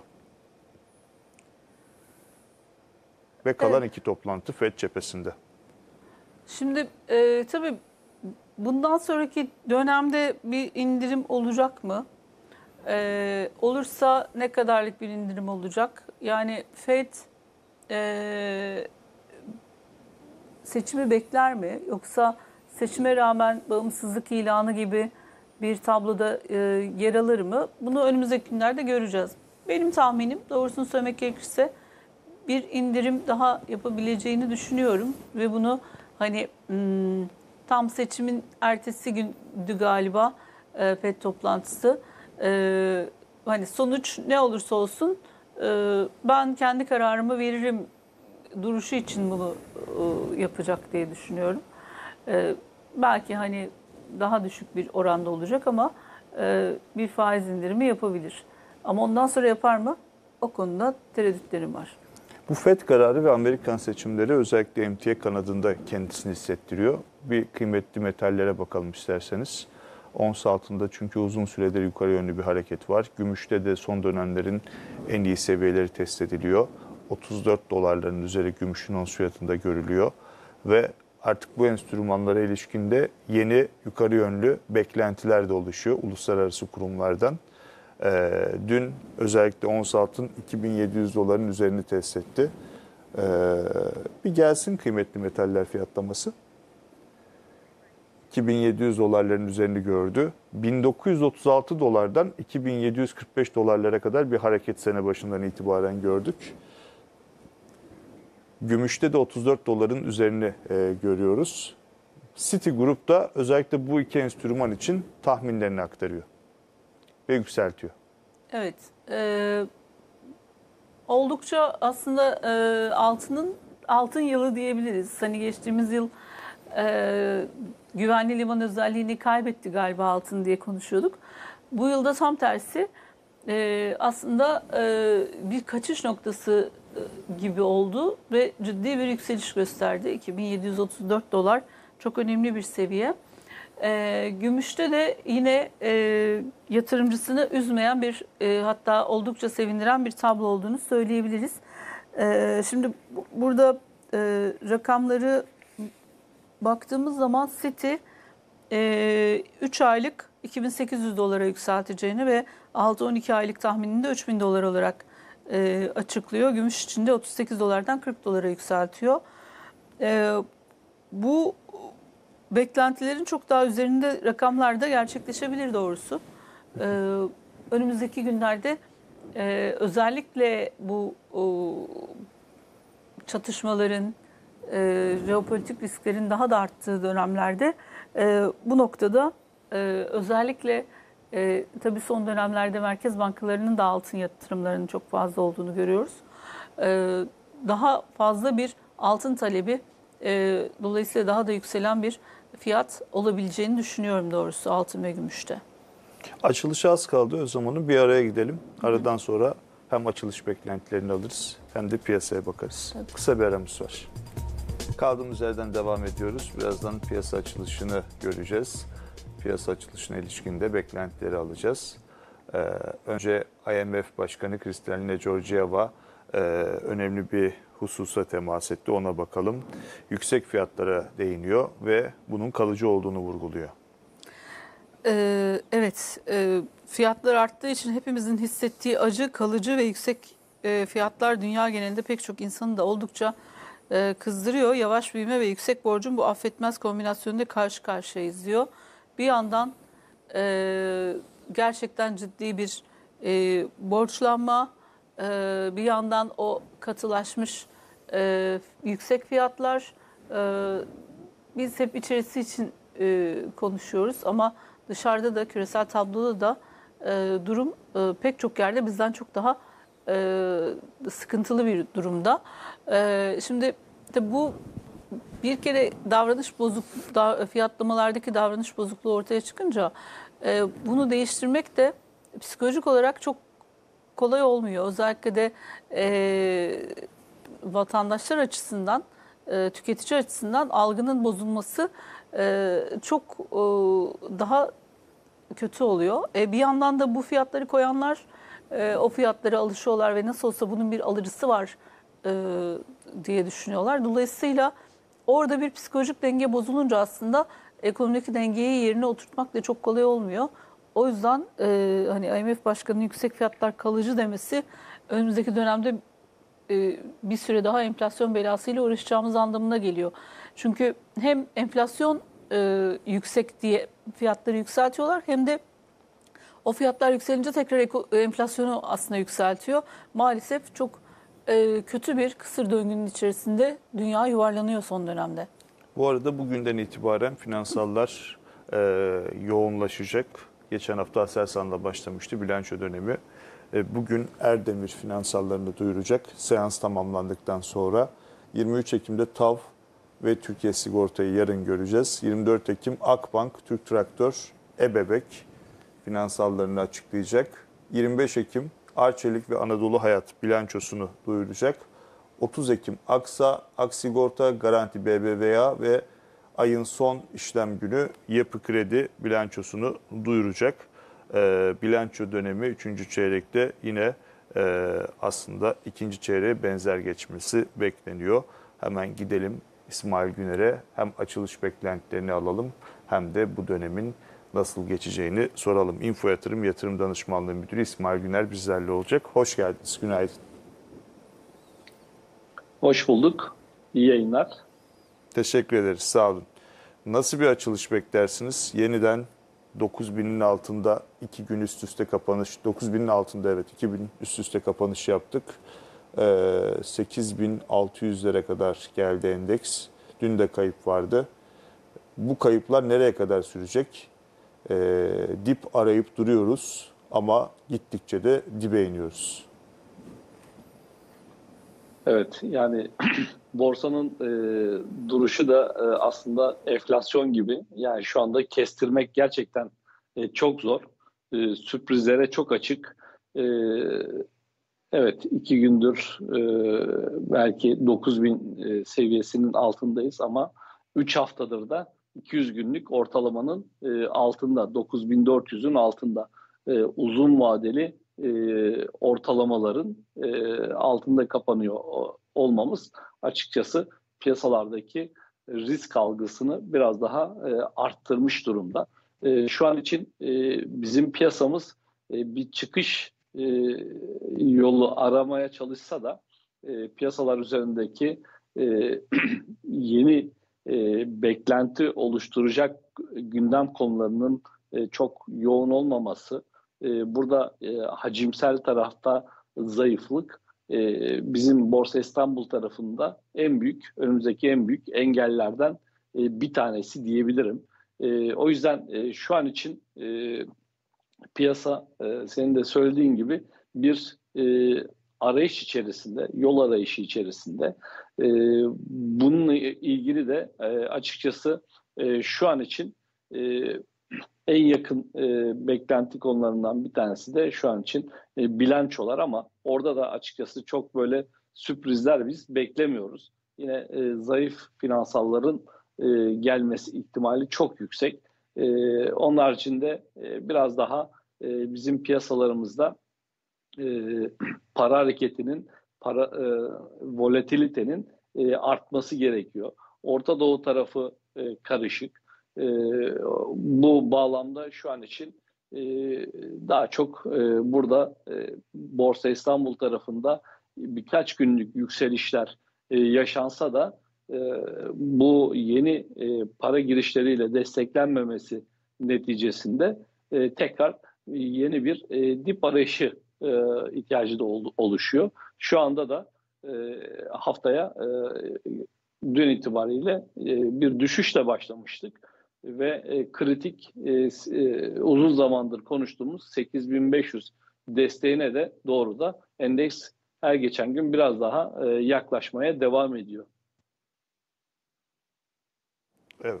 A: Ve kalan
B: Evet.
A: iki toplantı Fed cephesinde.
B: Şimdi e, tabii bundan sonraki dönemde bir indirim olacak mı? E, olursa ne kadarlık bir indirim olacak? Yani Fed e, seçimi bekler mi? Yoksa seçime rağmen bağımsızlık ilanı gibi bir tabloda e, yer alır mı? Bunu önümüzdeki günlerde göreceğiz. Benim tahminim, doğrusunu söylemek gerekirse, bir indirim daha yapabileceğini düşünüyorum ve bunu hani hmm, tam seçimin ertesi gündü galiba e, Fed toplantısı. E, hani sonuç ne olursa olsun e, ben kendi kararımı veririm duruşu için bunu e, yapacak diye düşünüyorum. E, belki hani daha düşük bir oranda olacak ama e, bir faiz indirimi yapabilir. Ama ondan sonra yapar mı? O konuda tereddütlerim var.
A: Bu Fed kararı ve Amerikan seçimleri özellikle emtia kanadında kendisini hissettiriyor. Bir kıymetli metallere bakalım isterseniz. Ons altında çünkü uzun süredir yukarı yönlü bir hareket var. Gümüşte de son dönemlerin en iyi seviyeleri test ediliyor. otuz dört dolarların üzeri gümüşün ons fiyatında görülüyor. Ve artık bu enstrümanlara ilişkinde yeni yukarı yönlü beklentiler de oluşuyor uluslararası kurumlardan. Ee, dün özellikle ons altın iki bin yedi yüz doların üzerini test etti. Ee, bir gelsin kıymetli metaller fiyatlaması. iki bin yedi yüz dolarların üzerini gördü. bin dokuz yüz otuz altı dolardan iki bin yedi yüz kırk beş dolarlara kadar bir hareket sene başından itibaren gördük. Gümüşte de otuz dört doların üzerini e, görüyoruz. Citigroup da özellikle bu iki enstrüman için tahminlerini aktarıyor ve yükseltiyor.
B: Evet. E, oldukça aslında e, altının altın yılı diyebiliriz. Hani geçtiğimiz yıl e, güvenli liman özelliğini kaybetti galiba altın diye konuşuyorduk. Bu yılda tam tersi e, aslında e, bir kaçış noktası e, gibi oldu ve ciddi bir yükseliş gösterdi. iki bin yedi yüz otuz dört dolar çok önemli bir seviye. E, gümüşte de yine e, yatırımcısını üzmeyen bir e, hatta oldukça sevindiren bir tablo olduğunu söyleyebiliriz. E, şimdi bu, burada e, rakamları baktığımız zaman Citi e, üç aylık iki bin sekiz yüz dolara yükselteceğini ve altı on iki aylık tahmininde üç bin dolar olarak e, açıklıyor. Gümüş için de otuz sekiz dolardan kırk dolara yükseltiyor. E, bu beklentilerin çok daha üzerinde rakamlarda gerçekleşebilir doğrusu. Ee, önümüzdeki günlerde e, özellikle bu o, çatışmaların, e, jeopolitik risklerin daha da arttığı dönemlerde e, bu noktada e, özellikle e, tabii son dönemlerde merkez bankalarının da altın yatırımlarının çok fazla olduğunu görüyoruz. E, daha fazla bir altın talebi, e, dolayısıyla daha da yükselen bir fiyat olabileceğini düşünüyorum doğrusu altın ve gümüşte.
A: Açılışa az kaldı. O zaman bir araya gidelim. Aradan sonra hem açılış beklentilerini alırız hem de piyasaya bakarız.
B: Tabii.
A: Kısa bir aramız var. Kaldığımız yerden devam ediyoruz. Birazdan piyasa açılışını göreceğiz. Piyasa açılışına ilişkin de beklentileri alacağız. Ee, önce I M F Başkanı Kristalina Georgieva e, önemli bir hususa temas etti. Ona bakalım. Yüksek fiyatlara değiniyor ve bunun kalıcı olduğunu vurguluyor.
B: Ee, evet, e, fiyatlar arttığı için hepimizin hissettiği acı, kalıcı ve yüksek e, fiyatlar dünya genelinde pek çok insanı da oldukça e, kızdırıyor. Yavaş büyüme ve yüksek borcun bu affetmez kombinasyonunda karşı karşıyayız diyor. Bir yandan e, gerçekten ciddi bir e, borçlanma, e, bir yandan o katılaşmış e, yüksek fiyatlar. E, biz hep içerisi için e, konuşuyoruz ama dışarıda da küresel tabloda da e, durum e, pek çok yerde bizden çok daha e, sıkıntılı bir durumda. E, şimdi tabii bu bir kere davranış bozuk da, fiyatlamalardaki davranış bozukluğu ortaya çıkınca e, bunu değiştirmek de psikolojik olarak çok kolay olmuyor. Özellikle de e, vatandaşlar açısından, e, tüketici açısından algının bozulması e, çok e, daha kötü oluyor. E, bir yandan da bu fiyatları koyanlar e, o fiyatlara alışıyorlar ve nasıl olsa bunun bir alıcısı var e, diye düşünüyorlar. Dolayısıyla orada bir psikolojik denge bozulunca aslında ekonomideki dengeyi yerine oturtmak da çok kolay olmuyor. O yüzden e, hani I M F Başkanı'nın yüksek fiyatlar kalıcı demesi önümüzdeki dönemde e, bir süre daha enflasyon belasıyla uğraşacağımız anlamına geliyor. Çünkü hem enflasyon e, yüksek diye fiyatları yükseltiyorlar hem de o fiyatlar yükselince tekrar eko- enflasyonu aslında yükseltiyor. Maalesef çok e, kötü bir kısır döngünün içerisinde dünya yuvarlanıyor son dönemde.
A: Bu arada bugünden itibaren finansallar e, yoğunlaşacak. Geçen hafta Aselsan'la başlamıştı bilanço dönemi. E, bugün Erdemir finansallarını duyuracak. Seans tamamlandıktan sonra yirmi üç Ekim'de TAV ve Türkiye Sigorta'yı yarın göreceğiz. yirmi dört Ekim Akbank, Türk Traktör, eBebek finansallarını açıklayacak. yirmi beş Ekim Arçelik ve Anadolu Hayat bilançosunu duyuracak. otuz Ekim Aksa, Aksigorta, Garanti B B V A ve ayın son işlem günü Yapı Kredi bilançosunu duyuracak. E, bilanço dönemi üçüncü çeyrekte yine e, aslında ikinci çeyreğe benzer geçmesi bekleniyor. Hemen gidelim İsmail Güner'e, hem açılış beklentilerini alalım hem de bu dönemin nasıl geçeceğini soralım. Info Yatırım Yatırım Danışmanlığı Müdürü İsmail Güner bizlerle olacak. Hoş geldiniz, günaydın.
D: Hoş bulduk. İyi yayınlar.
A: Teşekkür ederiz, sağ olun. Nasıl bir açılış beklersiniz? Yeniden dokuz binin altında iki gün üst üste kapanış, dokuz binin altında evet iki bin üst üste kapanış yaptık. Ee, sekiz bin altı yüzlere kadar geldi endeks. Dün de kayıp vardı. Bu kayıplar nereye kadar sürecek? Ee, dip arayıp duruyoruz ama gittikçe de dibe iniyoruz.
D: Evet, yani borsanın e, duruşu da e, aslında enflasyon gibi. Yani şu anda kestirmek gerçekten e, çok zor. E, sürprizlere çok açık. E, evet, iki gündür e, belki dokuz bin e, seviyesinin altındayız ama üç haftadır da iki yüz günlük ortalamanın e, altında, dokuz bin dört yüzün altında. E, uzun vadeli e, ortalamaların e, altında kapanıyor olmamız açıkçası piyasalardaki risk algısını biraz daha e, arttırmış durumda. E, şu an için e, bizim piyasamız e, bir çıkış e, yolu aramaya çalışsa da e, piyasalar üzerindeki e, yeni e, beklenti oluşturacak gündem konularının e, çok yoğun olmaması, e, burada e, hacimsel tarafta zayıflık e, bizim Borsa İstanbul tarafında en büyük, önümüzdeki en büyük engellerden e, bir tanesi diyebilirim. E, o yüzden e, şu an için e, piyasa e, senin de söylediğin gibi bir e, arayış içerisinde, yol arayışı içerisinde. E, bununla ilgili de e, açıkçası e, şu an için e, en yakın e, beklenti konularından bir tanesi de şu an için e, bilançolar ama orada da açıkçası çok böyle sürprizler biz beklemiyoruz. Yine e, zayıf finansalların e, gelmesi ihtimali çok yüksek. E, onun haricinde e, biraz daha e, bizim piyasalarımızda e, para hareketinin, para e, volatilitenin e, artması gerekiyor. Orta Doğu tarafı e, karışık. E, bu bağlamda şu an için e, daha çok e, burada e, Borsa İstanbul tarafında birkaç günlük yükselişler e, yaşansa da e, bu yeni e, para girişleriyle desteklenmemesi neticesinde e, tekrar yeni bir e, dip arayışı e, ihtiyacı da ol, oluşuyor. Şu anda da e, haftaya e, dün itibariyle e, bir düşüşle başlamıştık ve e, kritik e, e, uzun zamandır konuştuğumuz sekiz bin beş yüz desteğine de doğru da endeks her geçen gün biraz daha e, yaklaşmaya devam ediyor.
A: Evet.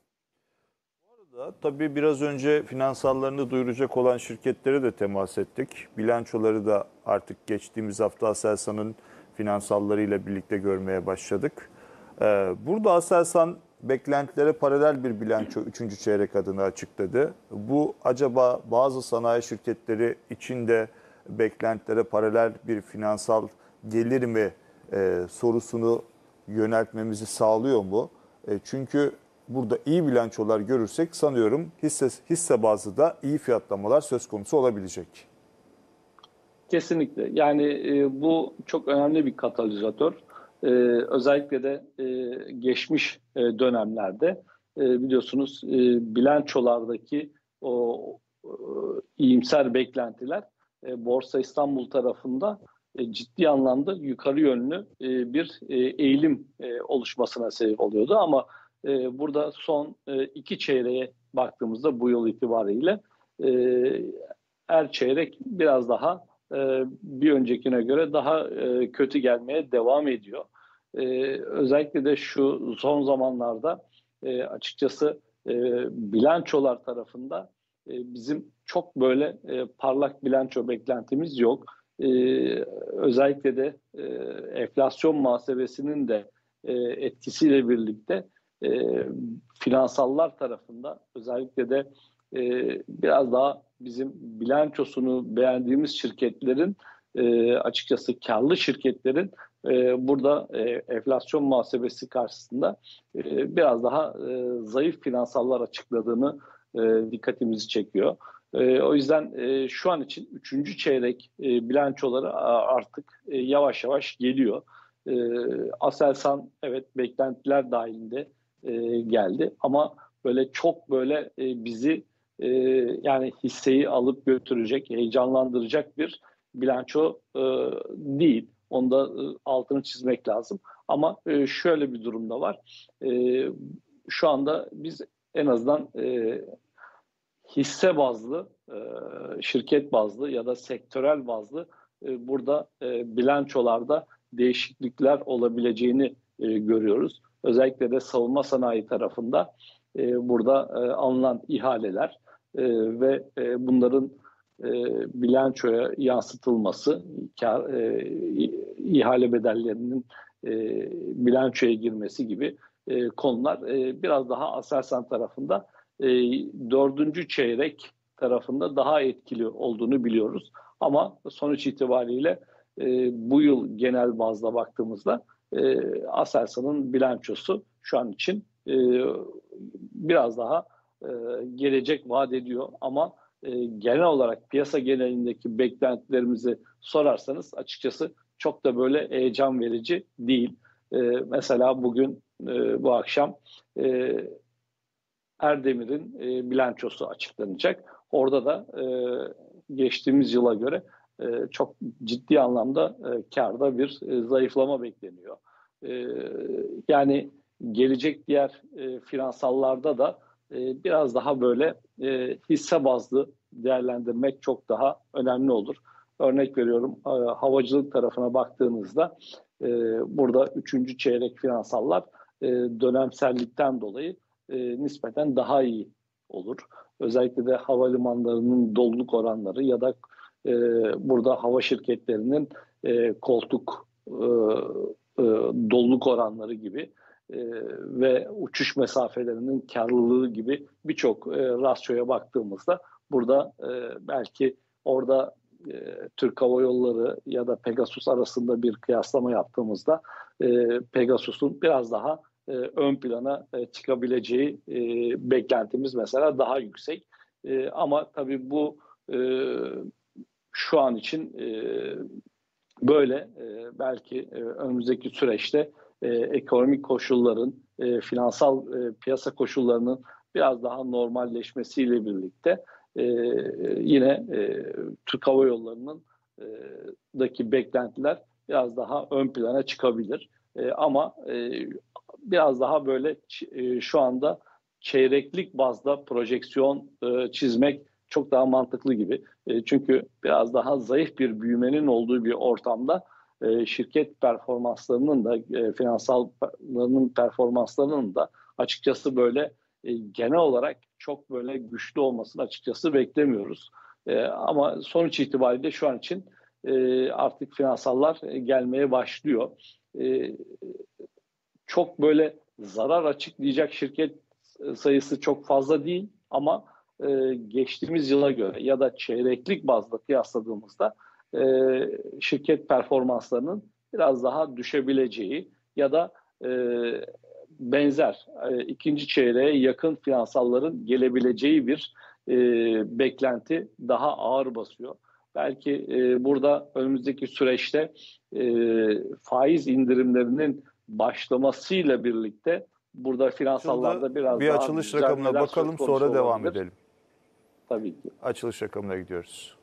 A: Bu arada tabii biraz önce finansallarını duyuracak olan şirketlere de temas ettik. Bilançoları da artık geçtiğimiz hafta Aselsan'ın finansallarıyla birlikte görmeye başladık. Ee, burada Aselsan beklentilere paralel bir bilanço üçüncü çeyrek adına açıkladı. Bu acaba bazı sanayi şirketleri için de beklentilere paralel bir finansal gelir mi e, sorusunu yöneltmemizi sağlıyor mu? E, çünkü burada iyi bilançolar görürsek sanıyorum hisse, hisse bazlı da iyi fiyatlamalar söz konusu olabilecek.
D: Kesinlikle. Yani e, bu çok önemli bir katalizatör. E, özellikle de e, geçmiş e, dönemlerde e, biliyorsunuz e, bilançolardaki o e, iyimser beklentiler e, Borsa İstanbul tarafında e, ciddi anlamda yukarı yönlü e, bir e, eğilim e, oluşmasına sebep oluyordu. Ama e, burada son e, iki çeyreğe baktığımızda bu yıl itibariyle e, her çeyrek biraz daha e, bir öncekine göre daha e, kötü gelmeye devam ediyor. E, özellikle de şu son zamanlarda e, açıkçası e, bilançolar tarafında e, bizim çok böyle e, parlak bilanço beklentimiz yok. E, özellikle de e, enflasyon muhasebesinin de e, etkisiyle birlikte e, finansallar tarafında özellikle de e, biraz daha bizim bilançosunu beğendiğimiz şirketlerin e, açıkçası karlı şirketlerin e, burada e, enflasyon muhasebesi karşısında e, biraz daha e, zayıf finansallar açıkladığını e, dikkatimizi çekiyor. E, o yüzden e, şu an için üçüncü çeyrek e, bilançoları artık e, yavaş yavaş geliyor. E, Aselsan evet beklentiler dahilinde e, geldi ama böyle çok böyle e, bizi e, yani hisseyi alıp götürecek, heyecanlandıracak bir bilanço e, değil. Onda e, altını çizmek lazım. Ama e, şöyle bir durumda var. E, şu anda biz en azından e, hisse bazlı, e, şirket bazlı ya da sektörel bazlı e, burada e, bilançolarda değişiklikler olabileceğini e, görüyoruz. Özellikle de savunma sanayi tarafında e, burada e, alınan ihaleler e, ve e, bunların e, bilançoya yansıtılması, kar, e, ihale bedellerinin e, bilançoya girmesi gibi e, konular e, biraz daha Aselsan tarafında e, dördüncü çeyrek tarafında daha etkili olduğunu biliyoruz. Ama sonuç itibariyle e, bu yıl genel bazda baktığımızda e, Aselsan'ın bilançosu şu an için e, biraz daha e, gelecek vaat ediyor. Ama e, genel olarak piyasa genelindeki beklentilerimizi sorarsanız açıkçası çok da böyle heyecan verici değil. E, mesela bugün e, bu akşam e, Erdemir'in e, bilançosu açıklanacak. Orada da e, geçtiğimiz yıla göre e, çok ciddi anlamda e, karda bir e, zayıflama bekleniyor. E, yani gelecek diğer e, finansallarda da e, biraz daha böyle e, hisse bazlı değerlendirmek çok daha önemli olur. Örnek veriyorum e, havacılık tarafına baktığınızda e, burada üçüncü çeyrek finansallar e, dönemsellikten dolayı e, nispeten daha iyi olur. Özellikle de havalimanlarının doluluk oranları ya da e, burada hava şirketlerinin e, koltuk e, e, doluluk oranları gibi e, ve uçuş mesafelerinin karlılığı gibi birçok e, rasyoya baktığımızda burada e, belki orada e, Türk Hava Yolları ya da Pegasus arasında bir kıyaslama yaptığımızda e, Pegasus'un biraz daha e, ön plana e, çıkabileceği e, beklentimiz mesela daha yüksek. E, ama tabii bu e, şu an için e, böyle e, belki e, önümüzdeki süreçte e, ekonomik koşulların, e, finansal e, piyasa koşullarının biraz daha normalleşmesiyle birlikte e, yine e, Türk Hava Yolları'nın e, daki beklentiler biraz daha ön plana çıkabilir. E, ama e, biraz daha böyle e, şu anda çeyreklik bazda projeksiyon e, çizmek çok daha mantıklı gibi. E, çünkü biraz daha zayıf bir büyümenin olduğu bir ortamda e, şirket performanslarının da e, finansallarının performanslarının da açıkçası böyle e, genel olarak çok böyle güçlü olmasını açıkçası beklemiyoruz. E, ama sonuç itibariyle şu an için e, artık finansallar e, gelmeye başlıyor. E, çok böyle zarar açıklayacak şirket sayısı çok fazla değil ama e, geçtiğimiz yıla göre ya da çeyreklik bazda kıyasladığımızda e, şirket performanslarının biraz daha düşebileceği ya da e, benzer e, ikinci çeyreğe yakın finansalların gelebileceği bir e, beklenti daha ağır basıyor. Belki e, burada önümüzdeki süreçte e, faiz indirimlerinin başlamasıyla birlikte burada finansallarda biraz
A: bir
D: daha
A: açılış rakamına
D: düzelmeler
A: bakalım
D: söz konusu
A: sonra devam
D: olabilir.
A: edelim.
D: Tabii ki.
A: Açılış rakamına gidiyoruz.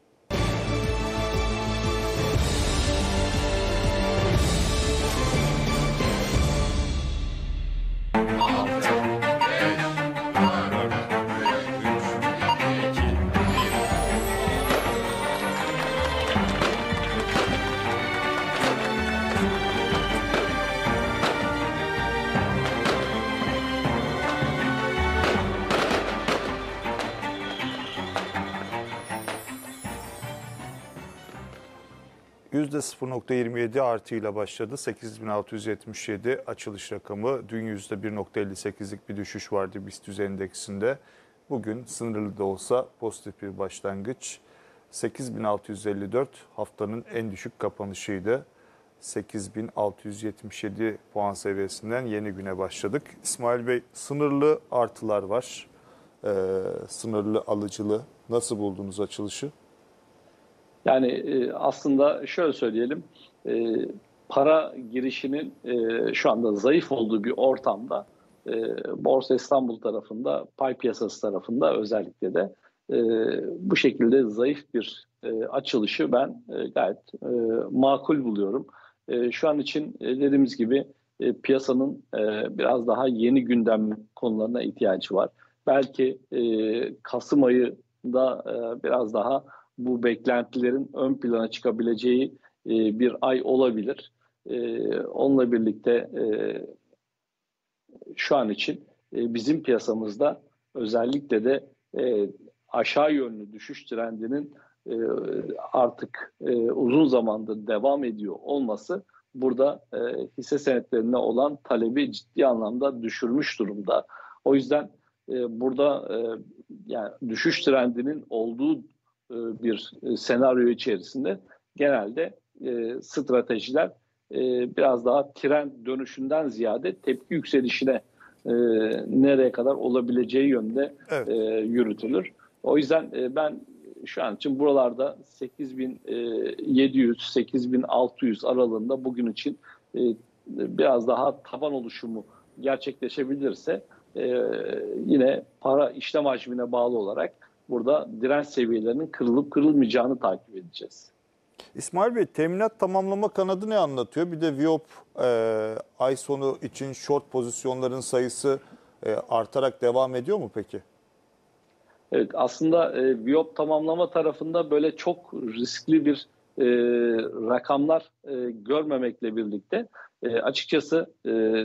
A: yüzde sıfır nokta yirmi yedi artıyla başladı. sekiz bin altı yüz yetmiş yedi açılış rakamı. Dün yüzde bir nokta elli sekizlik bir düşüş vardı BIST endeksinde. Bugün sınırlı da olsa pozitif bir başlangıç. sekiz bin altı yüz elli dört haftanın en düşük kapanışıydı. sekiz bin altı yüz yetmiş yedi puan seviyesinden yeni güne başladık. İsmail Bey, sınırlı artılar var. Ee, sınırlı alıcılı. Nasıl buldunuz açılışı?
D: Yani e, aslında şöyle söyleyelim, e, para girişinin e, şu anda zayıf olduğu bir ortamda e, Borsa İstanbul tarafında, pay piyasası tarafında özellikle de e, bu şekilde zayıf bir e, açılışı ben e, gayet e, makul buluyorum. E, şu an için e, dediğimiz gibi e, piyasanın e, biraz daha yeni gündem konularına ihtiyacı var. Belki e, Kasım ayında e, biraz daha bu beklentilerin ön plana çıkabileceği e, bir ay olabilir. E, onunla birlikte e, şu an için e, bizim piyasamızda özellikle de e, aşağı yönlü düşüş trendinin e, artık e, uzun zamandır devam ediyor olması burada e, hisse senetlerine olan talebi ciddi anlamda düşürmüş durumda. O yüzden e, burada e, yani düşüş trendinin olduğu bir senaryo içerisinde genelde e, stratejiler e, biraz daha trend dönüşünden ziyade tepki yükselişine e, nereye kadar olabileceği yönde
A: Evet.
D: e, yürütülür. O yüzden e, ben şu an için buralarda sekiz bin yedi yüz sekiz bin altı yüz aralığında bugün için e, biraz daha taban oluşumu gerçekleşebilirse e, yine para işlem hacmine bağlı olarak burada direnç seviyelerinin kırılıp kırılmayacağını takip edeceğiz.
A: İsmail Bey, teminat tamamlama kanadı ne anlatıyor? Bir de Viyop e, ay sonu için short pozisyonların sayısı e, artarak devam ediyor mu peki?
D: Evet, aslında e, Viyop tamamlama tarafında böyle çok riskli bir e, rakamlar e, görmemekle birlikte e, açıkçası e,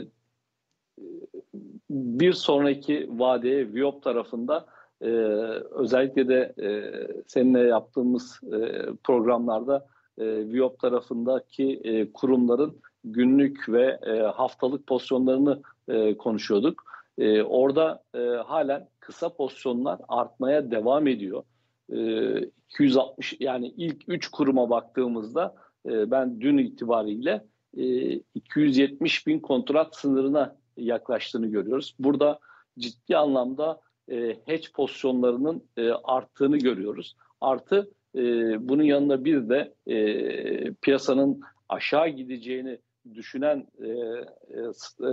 D: bir sonraki vadeye Viyop tarafında Ee, özellikle de e, seninle yaptığımız e, programlarda e, Viyop tarafındaki e, kurumların günlük ve e, haftalık pozisyonlarını e, konuşuyorduk. E, orada e, halen kısa pozisyonlar artmaya devam ediyor. E, iki yüz altmış yani ilk üç kuruma baktığımızda e, ben dün itibariyle e, iki yüz yetmiş bin kontrat sınırına yaklaştığını görüyoruz. Burada ciddi anlamda e, hedge pozisyonlarının e, arttığını görüyoruz. Artı e, bunun yanında bir de e, piyasanın aşağı gideceğini düşünen e, e,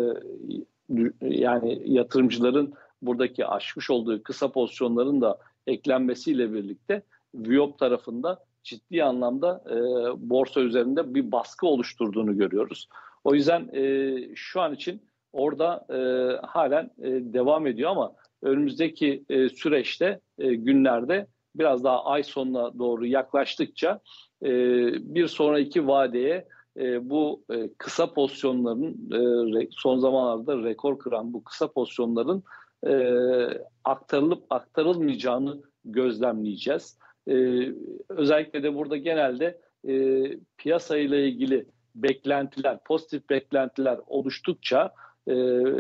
D: yani yatırımcıların buradaki aşmış olduğu kısa pozisyonların da eklenmesiyle birlikte Viyop tarafında ciddi anlamda e, borsa üzerinde bir baskı oluşturduğunu görüyoruz. O yüzden e, şu an için orada e, halen e, devam ediyor ama önümüzdeki e, süreçte e, günlerde biraz daha ay sonuna doğru yaklaştıkça e, bir sonraki vadeye e, bu e, kısa pozisyonların e, re, son zamanlarda rekor kıran bu kısa pozisyonların e, aktarılıp aktarılmayacağını gözlemleyeceğiz. E, özellikle de burada genelde e, piyasayla ilgili beklentiler, pozitif beklentiler oluştukça e,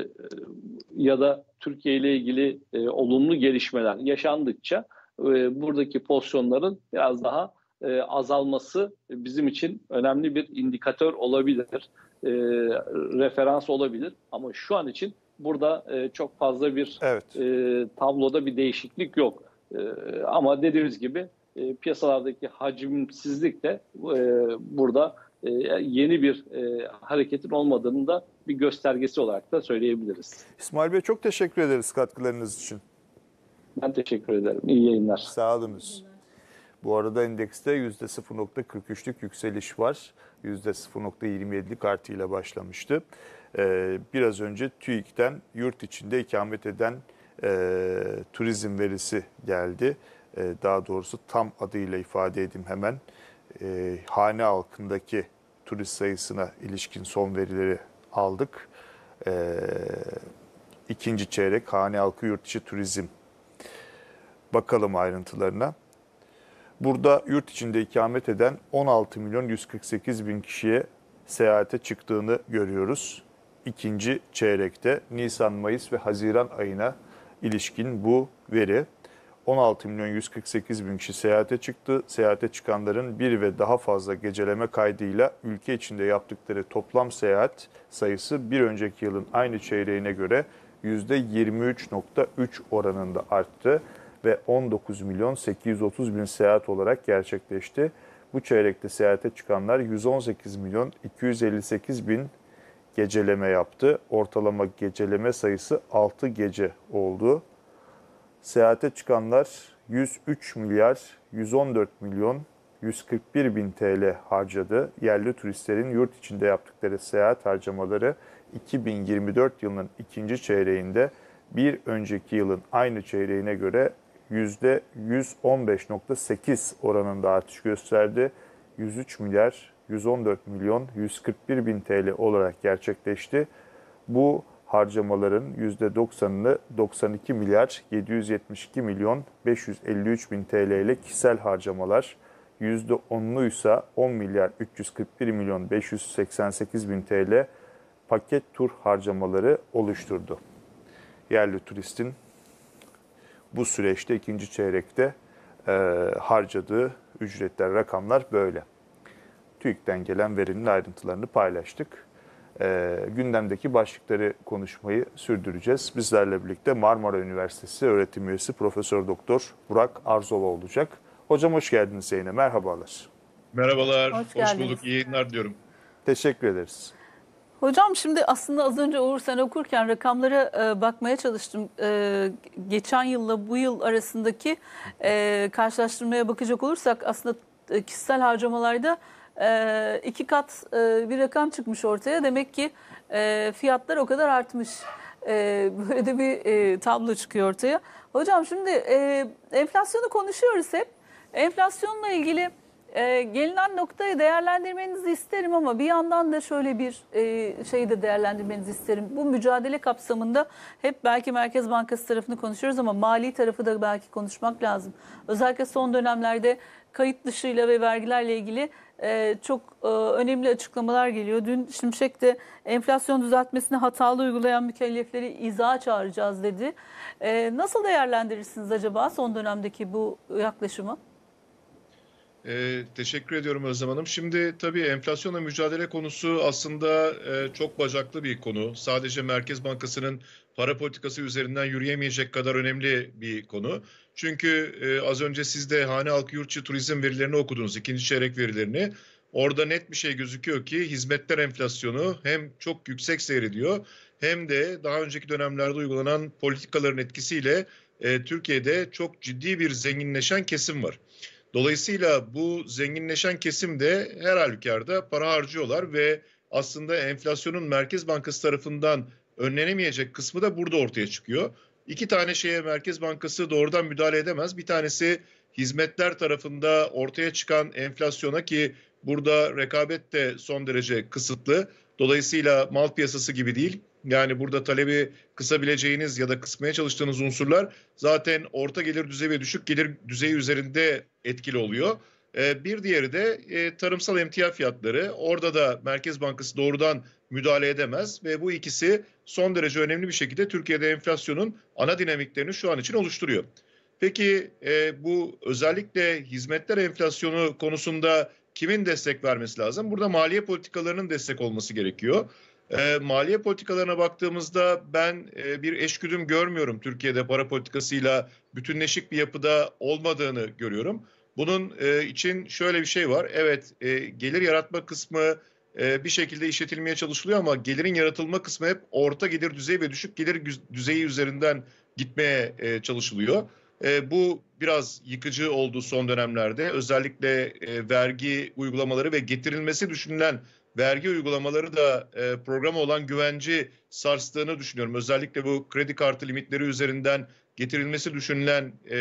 D: ya da Türkiye ile ilgili e, olumlu gelişmeler yaşandıkça e, buradaki pozisyonların biraz daha e, azalması bizim için önemli bir indikatör olabilir, e, referans olabilir. Ama şu an için burada e, çok fazla bir
A: Evet.
D: e, tabloda bir değişiklik yok. E, ama dediğimiz gibi e, piyasalardaki hacimsizlik de e, burada e, yeni bir e, hareketin olmadığını da bir göstergesi olarak da söyleyebiliriz.
A: İsmail Bey çok teşekkür ederiz katkılarınız için.
D: Ben teşekkür ederim. İyi yayınlar.
A: Sağ olunuz. Bu arada endekste yüzde sıfır nokta kırk üçlük yükseliş var. yüzde sıfır nokta yirmi yedilik artıyla başlamıştı. Ee, biraz önce TÜİK'ten yurt içinde ikamet eden e, turizm verisi geldi. E, daha doğrusu tam adıyla ifade edeyim hemen. E, hane halkındaki turist sayısına ilişkin son verileri aldık. E, ikinci çeyrek hane halkı yurt içi turizm. Bakalım ayrıntılarına. Burada yurt içinde ikamet eden on altı milyon yüz kırk sekiz bin kişiye seyahate çıktığını görüyoruz. İkinci çeyrekte Nisan, Mayıs ve Haziran ayına ilişkin bu veri. on altı milyon yüz kırk sekiz bin kişi seyahate çıktı. Seyahate çıkanların bir ve daha fazla geceleme kaydıyla ülke içinde yaptıkları toplam seyahat sayısı bir önceki yılın aynı çeyreğine göre yüzde yirmi üç nokta üç oranında arttı ve on dokuz milyon sekiz yüz otuz bin seyahat olarak gerçekleşti. Bu çeyrekte seyahate çıkanlar yüz on sekiz milyon iki yüz elli sekiz bin geceleme yaptı. Ortalama geceleme sayısı altı gece oldu. Seyahate çıkanlar yüz üç milyar yüz on dört milyon yüz kırk bir bin T L harcadı. Yerli turistlerin yurt içinde yaptıkları seyahat harcamaları iki bin yirmi dört yılının ikinci çeyreğinde bir önceki yılın aynı çeyreğine göre yüzde yüz on beş nokta sekiz oranında artış gösterdi. yüz üç milyar yüz on dört milyon yüz kırk bir bin T L olarak gerçekleşti. Bu harcamaların yüzde doksanını doksan iki milyar yedi yüz yetmiş iki milyon beş yüz elli üç bin T L ile kişisel harcamalar, yüzde onunu ise on milyar üç yüz kırk bir milyon beş yüz seksen sekiz bin T L paket tur harcamaları oluşturdu. Yerli turistin bu süreçte ikinci çeyrekte e, harcadığı ücretler, rakamlar böyle. TÜİK'ten gelen verinin ayrıntılarını paylaştık. E, gündemdeki başlıkları konuşmayı sürdüreceğiz. Bizlerle birlikte Marmara Üniversitesi öğretim üyesi Profesör Doktor Burak Arzova olacak. Hocam hoş geldiniz yayına. Merhabalar.
E: Merhabalar.
B: Hoş
E: Hoş,
B: geldiniz.
E: bulduk. İyi yayınlar diyorum.
A: Teşekkür ederiz.
B: Hocam şimdi aslında az önce Uğur sen okurken rakamlara e, bakmaya çalıştım. E, geçen yılla bu yıl arasındaki e, karşılaştırmaya bakacak olursak aslında e, kişisel harcamalarda e, iki kat e, bir rakam çıkmış ortaya. Demek ki e, fiyatlar o kadar artmış. E, böyle de bir e, tablo çıkıyor ortaya. Hocam şimdi e, enflasyonu konuşuyoruz hep. Enflasyonla ilgili E, gelinen noktayı değerlendirmenizi isterim ama bir yandan da şöyle bir e, şeyi de değerlendirmenizi isterim. Bu mücadele kapsamında hep belki Merkez Bankası tarafını konuşuyoruz ama mali tarafı da belki konuşmak lazım. Özellikle son dönemlerde kayıt dışıyla ve vergilerle ilgili e, çok e, önemli açıklamalar geliyor. Dün Şimşek de enflasyon düzeltmesini hatalı uygulayan mükellefleri izaha çağıracağız dedi. E, nasıl değerlendirirsiniz acaba son dönemdeki bu yaklaşımı?
E: Ee, teşekkür ediyorum Özlem Hanım. Şimdi tabii enflasyonla mücadele konusu aslında e, çok bacaklı bir konu. Sadece Merkez Bankası'nın para politikası üzerinden yürüyemeyecek kadar önemli bir konu. Çünkü e, az önce siz de hane halkı yurt içi turizm verilerini okudunuz, ikinci çeyrek verilerini. Orada net bir şey gözüküyor ki hizmetler enflasyonu hem çok yüksek seyrediyor hem de daha önceki dönemlerde uygulanan politikaların etkisiyle e, Türkiye'de çok ciddi bir zenginleşen kesim var. Dolayısıyla bu zenginleşen kesim de her halükarda para harcıyorlar ve aslında enflasyonun Merkez Bankası tarafından önlenemeyecek kısmı da burada ortaya çıkıyor. İki tane şeye Merkez Bankası doğrudan müdahale edemez. Bir tanesi hizmetler tarafında ortaya çıkan enflasyona, ki burada rekabet de son derece kısıtlı. Dolayısıyla mal piyasası gibi değil. Yani burada talebi kısabileceğiniz ya da kısmaya çalıştığınız unsurlar zaten orta gelir düzeyi ve düşük gelir düzeyi üzerinde etkili oluyor. Ee, bir diğeri de e, tarımsal emtia fiyatları. Orada da Merkez Bankası doğrudan müdahale edemez ve bu ikisi son derece önemli bir şekilde Türkiye'de enflasyonun ana dinamiklerini şu an için oluşturuyor. Peki e, bu özellikle hizmetler enflasyonu konusunda kimin destek vermesi lazım? Burada maliye politikalarının destek olması gerekiyor. E, maliye politikalarına baktığımızda ben e, bir eşgüdüm görmüyorum, Türkiye'de para politikasıyla bütünleşik bir yapıda olmadığını görüyorum. Bunun e, için şöyle bir şey var. Evet, e, gelir yaratma kısmı e, bir şekilde işletilmeye çalışılıyor ama gelirin yaratılma kısmı hep orta gelir düzeyi ve düşük gelir düzeyi üzerinden gitmeye e, çalışılıyor. E, bu biraz yıkıcı oldu son dönemlerde. Özellikle e, vergi uygulamaları ve getirilmesi düşünülen vergi uygulamaları da e, programa olan güvenci sarstığını düşünüyorum. Özellikle bu kredi kartı limitleri üzerinden getirilmesi düşünülen e,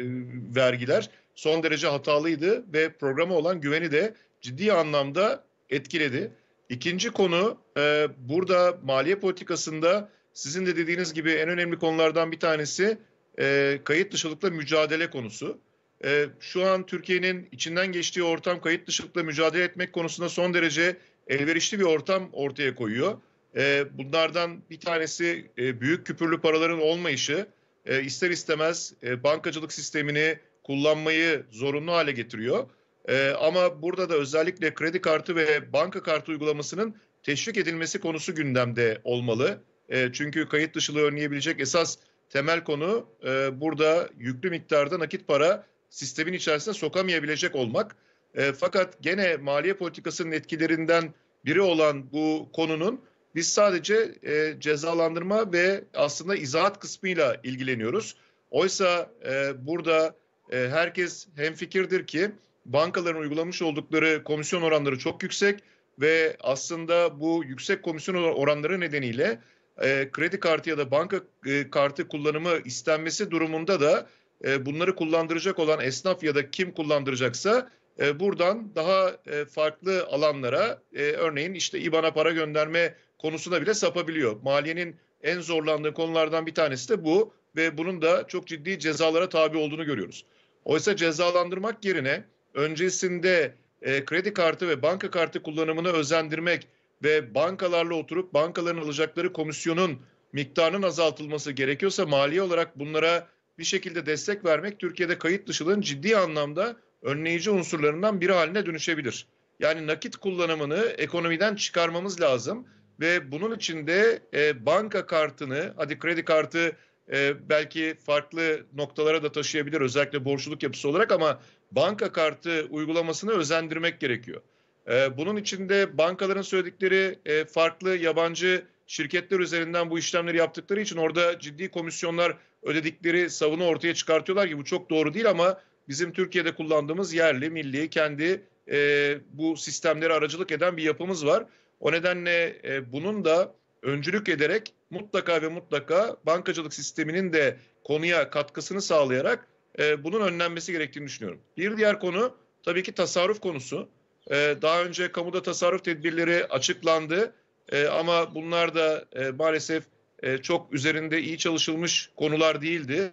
E: vergiler son derece hatalıydı ve programa olan güveni de ciddi anlamda etkiledi. İkinci konu, e, burada maliye politikasında sizin de dediğiniz gibi en önemli konulardan bir tanesi e, kayıt dışılıkla mücadele konusu. E, şu an Türkiye'nin içinden geçtiği ortam kayıt dışılıkla mücadele etmek konusunda son derece elverişli bir ortam ortaya koyuyor. E, bunlardan bir tanesi e, büyük küpürlü paraların olmayışı, e, ister istemez e, bankacılık sistemini kullanmayı zorunlu hale getiriyor. E, ama burada da özellikle kredi kartı ve banka kartı uygulamasının teşvik edilmesi konusu gündemde olmalı. E, çünkü kayıt dışılığı önleyebilecek esas temel konu e, burada yüklü miktarda nakit para sistemin içerisine sokamayabilecek olmak. E, fakat gene maliye politikasının etkilerinden biri olan bu konunun biz sadece e, cezalandırma ve aslında izahat kısmıyla ilgileniyoruz. Oysa e, burada e, herkes hemfikirdir ki bankaların uygulamış oldukları komisyon oranları çok yüksek ve aslında bu yüksek komisyon oranları nedeniyle e, kredi kartı ya da banka e, kartı kullanımı istenmesi durumunda da e, bunları kullandıracak olan esnaf ya da kim kullandıracaksa e, buradan daha e, farklı alanlara, e, örneğin işte İBAN'a para gönderme konusuna bile sapabiliyor. Maliyenin en zorlandığı konulardan bir tanesi de bu ve bunun da çok ciddi cezalara tabi olduğunu görüyoruz. Oysa cezalandırmak yerine öncesinde e, kredi kartı ve banka kartı kullanımını özendirmek ve bankalarla oturup bankaların alacakları komisyonun miktarının azaltılması gerekiyorsa maliye olarak bunlara bir şekilde destek vermek Türkiye'de kayıt dışılığın ciddi anlamda önleyici unsurlarından biri haline dönüşebilir. Yani nakit kullanımını ekonomiden çıkarmamız lazım ve bunun için de e, banka kartını, hadi kredi kartı e, belki farklı noktalara da taşıyabilir özellikle borçluluk yapısı olarak, ama banka kartı uygulamasını özendirmek gerekiyor. E, bunun için de bankaların söyledikleri e, farklı yabancı şirketler üzerinden bu işlemleri yaptıkları için orada ciddi komisyonlar ödedikleri savını ortaya çıkartıyorlar ki bu çok doğru değil, ama bizim Türkiye'de kullandığımız yerli, milli, kendi e, bu sistemlere aracılık eden bir yapımız var. O nedenle e, bunun da öncülük ederek mutlaka ve mutlaka bankacılık sisteminin de konuya katkısını sağlayarak e, bunun önlenmesi gerektiğini düşünüyorum. Bir diğer konu tabii ki tasarruf konusu. E, daha önce kamuda tasarruf tedbirleri açıklandı e, ama bunlar da e, maalesef e, çok üzerinde iyi çalışılmış konular değildi.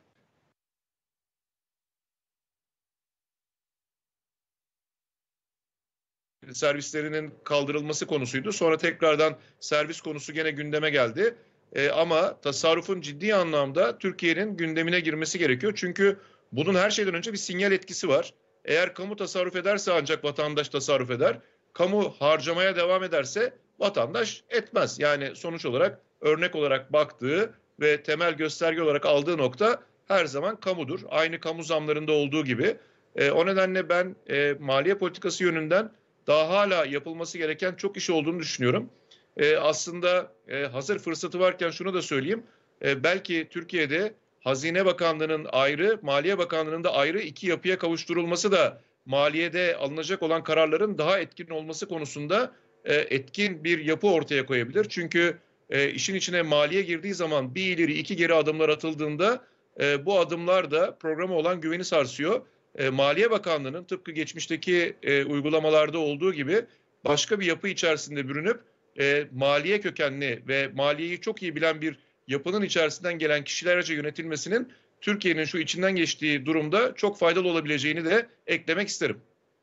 E: Servislerinin kaldırılması konusuydu. Sonra tekrardan servis konusu gene gündeme geldi. E, ama tasarrufun ciddi anlamda Türkiye'nin gündemine girmesi gerekiyor. Çünkü bunun her şeyden önce bir sinyal etkisi var. Eğer kamu tasarruf ederse ancak vatandaş tasarruf eder. Kamu harcamaya devam ederse vatandaş etmez. Yani sonuç olarak örnek olarak baktığı ve temel gösterge olarak aldığı nokta her zaman kamudur. Aynı kamu zamlarında olduğu gibi. E, o nedenle ben e, maliye politikası yönünden daha hala yapılması gereken çok iş olduğunu düşünüyorum. E, aslında e, hazır fırsatı varken şunu da söyleyeyim. E, belki Türkiye'de Hazine Bakanlığı'nın ayrı, Maliye Bakanlığı'nın da ayrı iki yapıya kavuşturulması da maliyede alınacak olan kararların daha etkin olması konusunda e, etkin bir yapı ortaya koyabilir. Çünkü e, işin içine maliye girdiği zaman bir ileri iki geri adımlar atıldığında e, bu adımlar da programa olan güveni sarsıyor. E, Maliye Bakanlığı'nın tıpkı geçmişteki e, uygulamalarda olduğu gibi başka bir yapı içerisinde bürünüp e, maliye kökenli ve maliyeyi çok iyi bilen bir yapının içerisinden gelen kişilerce yönetilmesinin Türkiye'nin şu içinden geçtiği durumda çok faydalı olabileceğini de eklemek isterim.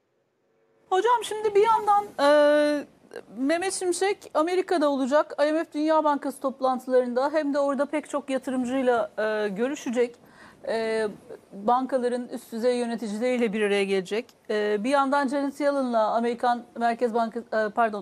B: Hocam şimdi bir yandan e, Mehmet Şimşek Amerika'da olacak. I M F Dünya Bankası toplantılarında hem de orada pek çok yatırımcıyla e, görüşecek. E, bankaların üst düzey yöneticileriyle bir araya gelecek. E, bir yandan Janet Yellen'la Amerikan Merkez Bankası e, pardon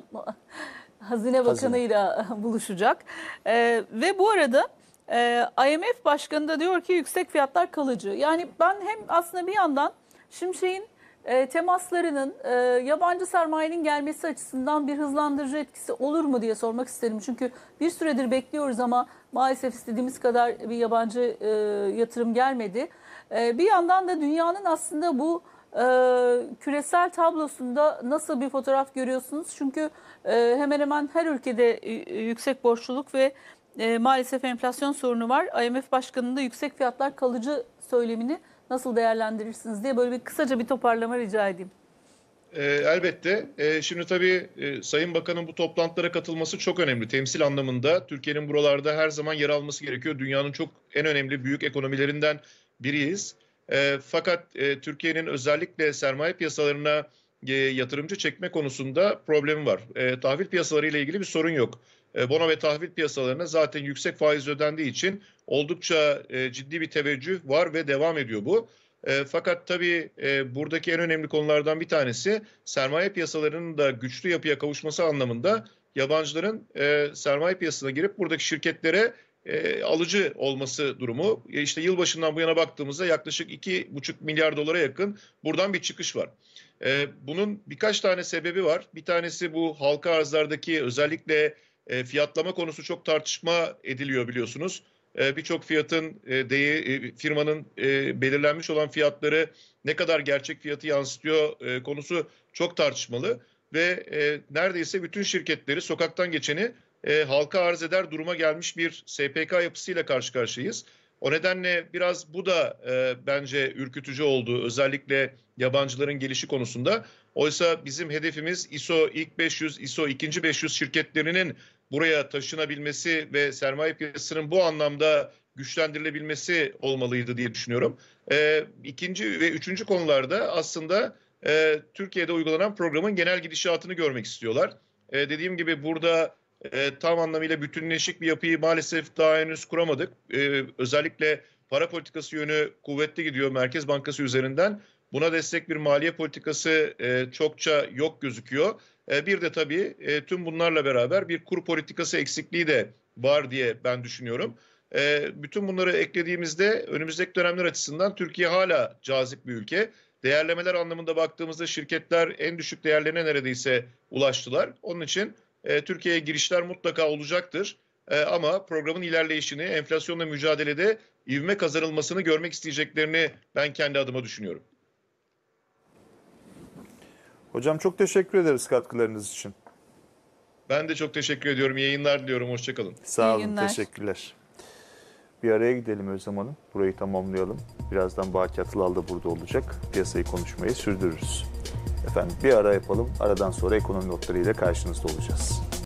B: Hazine Bakanı'yla buluşacak. E, ve bu arada e, I M F Başkanı da diyor ki yüksek fiyatlar kalıcı. Yani ben hem aslında bir yandan Şimşek'in e, temaslarının e, yabancı sermayenin gelmesi açısından bir hızlandırıcı etkisi olur mu diye sormak isterim. Çünkü bir süredir bekliyoruz ama maalesef istediğimiz kadar bir yabancı e, yatırım gelmedi. E, bir yandan da dünyanın aslında bu e, küresel tablosunda nasıl bir fotoğraf görüyorsunuz? Çünkü e, hemen hemen her ülkede e, yüksek borçluluk ve e, maalesef enflasyon sorunu var. I M F Başkanı'nın da yüksek fiyatlar kalıcı söylemini nasıl değerlendirirsiniz diye böyle bir kısaca bir toparlama rica edeyim.
E: E, elbette. E, şimdi tabii e, Sayın Bakan'ın bu toplantılara katılması çok önemli. Temsil anlamında Türkiye'nin buralarda her zaman yer alması gerekiyor. Dünyanın çok en önemli büyük ekonomilerinden biriyiz. E, fakat e, Türkiye'nin özellikle sermaye piyasalarına e, yatırımcı çekme konusunda problemi var. E, tahvil piyasaları ile ilgili bir sorun yok. E, bono ve tahvil piyasalarına zaten yüksek faiz ödendiği için oldukça e, ciddi bir teveccüh var ve devam ediyor bu. E, fakat tabii e, buradaki en önemli konulardan bir tanesi sermaye piyasalarının da güçlü yapıya kavuşması anlamında yabancıların e, sermaye piyasasına girip buradaki şirketlere e, alıcı olması durumu. E, işte yılbaşından bu yana baktığımızda yaklaşık iki buçuk milyar dolara yakın buradan bir çıkış var. E, bunun birkaç tane sebebi var. Bir tanesi bu halka arzlardaki özellikle e, fiyatlama konusu çok tartışma ediliyor biliyorsunuz. Birçok fiyatın, firmanın belirlenmiş olan fiyatları ne kadar gerçek fiyatı yansıtıyor konusu çok tartışmalı. Ve neredeyse bütün şirketleri sokaktan geçeni halka arz eder duruma gelmiş bir S P K yapısıyla karşı karşıyayız. O nedenle biraz bu da bence ürkütücü oldu, özellikle yabancıların gelişi konusunda. Oysa bizim hedefimiz I S O ilk beş yüz, I S O ikinci beş yüz şirketlerinin buraya taşınabilmesi ve sermaye piyasasının bu anlamda güçlendirilebilmesi olmalıydı diye düşünüyorum. E, ikinci ve üçüncü konularda aslında e, Türkiye'de uygulanan programın genel gidişatını görmek istiyorlar. E, dediğim gibi burada e, tam anlamıyla bütünleşik bir yapıyı maalesef daha henüz kuramadık. E, özellikle para politikası yönü kuvvetli gidiyor Merkez Bankası üzerinden. Buna destek bir maliye politikası e, çokça yok gözüküyor. E, bir de tabii e, tüm bunlarla beraber bir kur politikası eksikliği de var diye ben düşünüyorum. E, bütün bunları eklediğimizde önümüzdeki dönemler açısından Türkiye hala cazip bir ülke. Değerlemeler anlamında baktığımızda şirketler en düşük değerlerine neredeyse ulaştılar. Onun için e, Türkiye'ye girişler mutlaka olacaktır. E, ama programın ilerleyişini, enflasyonla mücadelede ivme kazanılmasını görmek isteyeceklerini ben kendi adıma düşünüyorum.
A: Hocam çok teşekkür ederiz katkılarınız için.
E: Ben de çok teşekkür ediyorum. İyi yayınlar diliyorum. Hoşçakalın.
A: Sağ
B: İyi
A: olun.
B: günler.
A: Teşekkürler. Bir araya gidelim Özlem Hanım. Burayı tamamlayalım. Birazdan Baki Atılal da burada olacak. Piyasayı konuşmayı sürdürürüz. Efendim bir ara yapalım. Aradan sonra ekonomi notlarıyla karşınızda olacağız.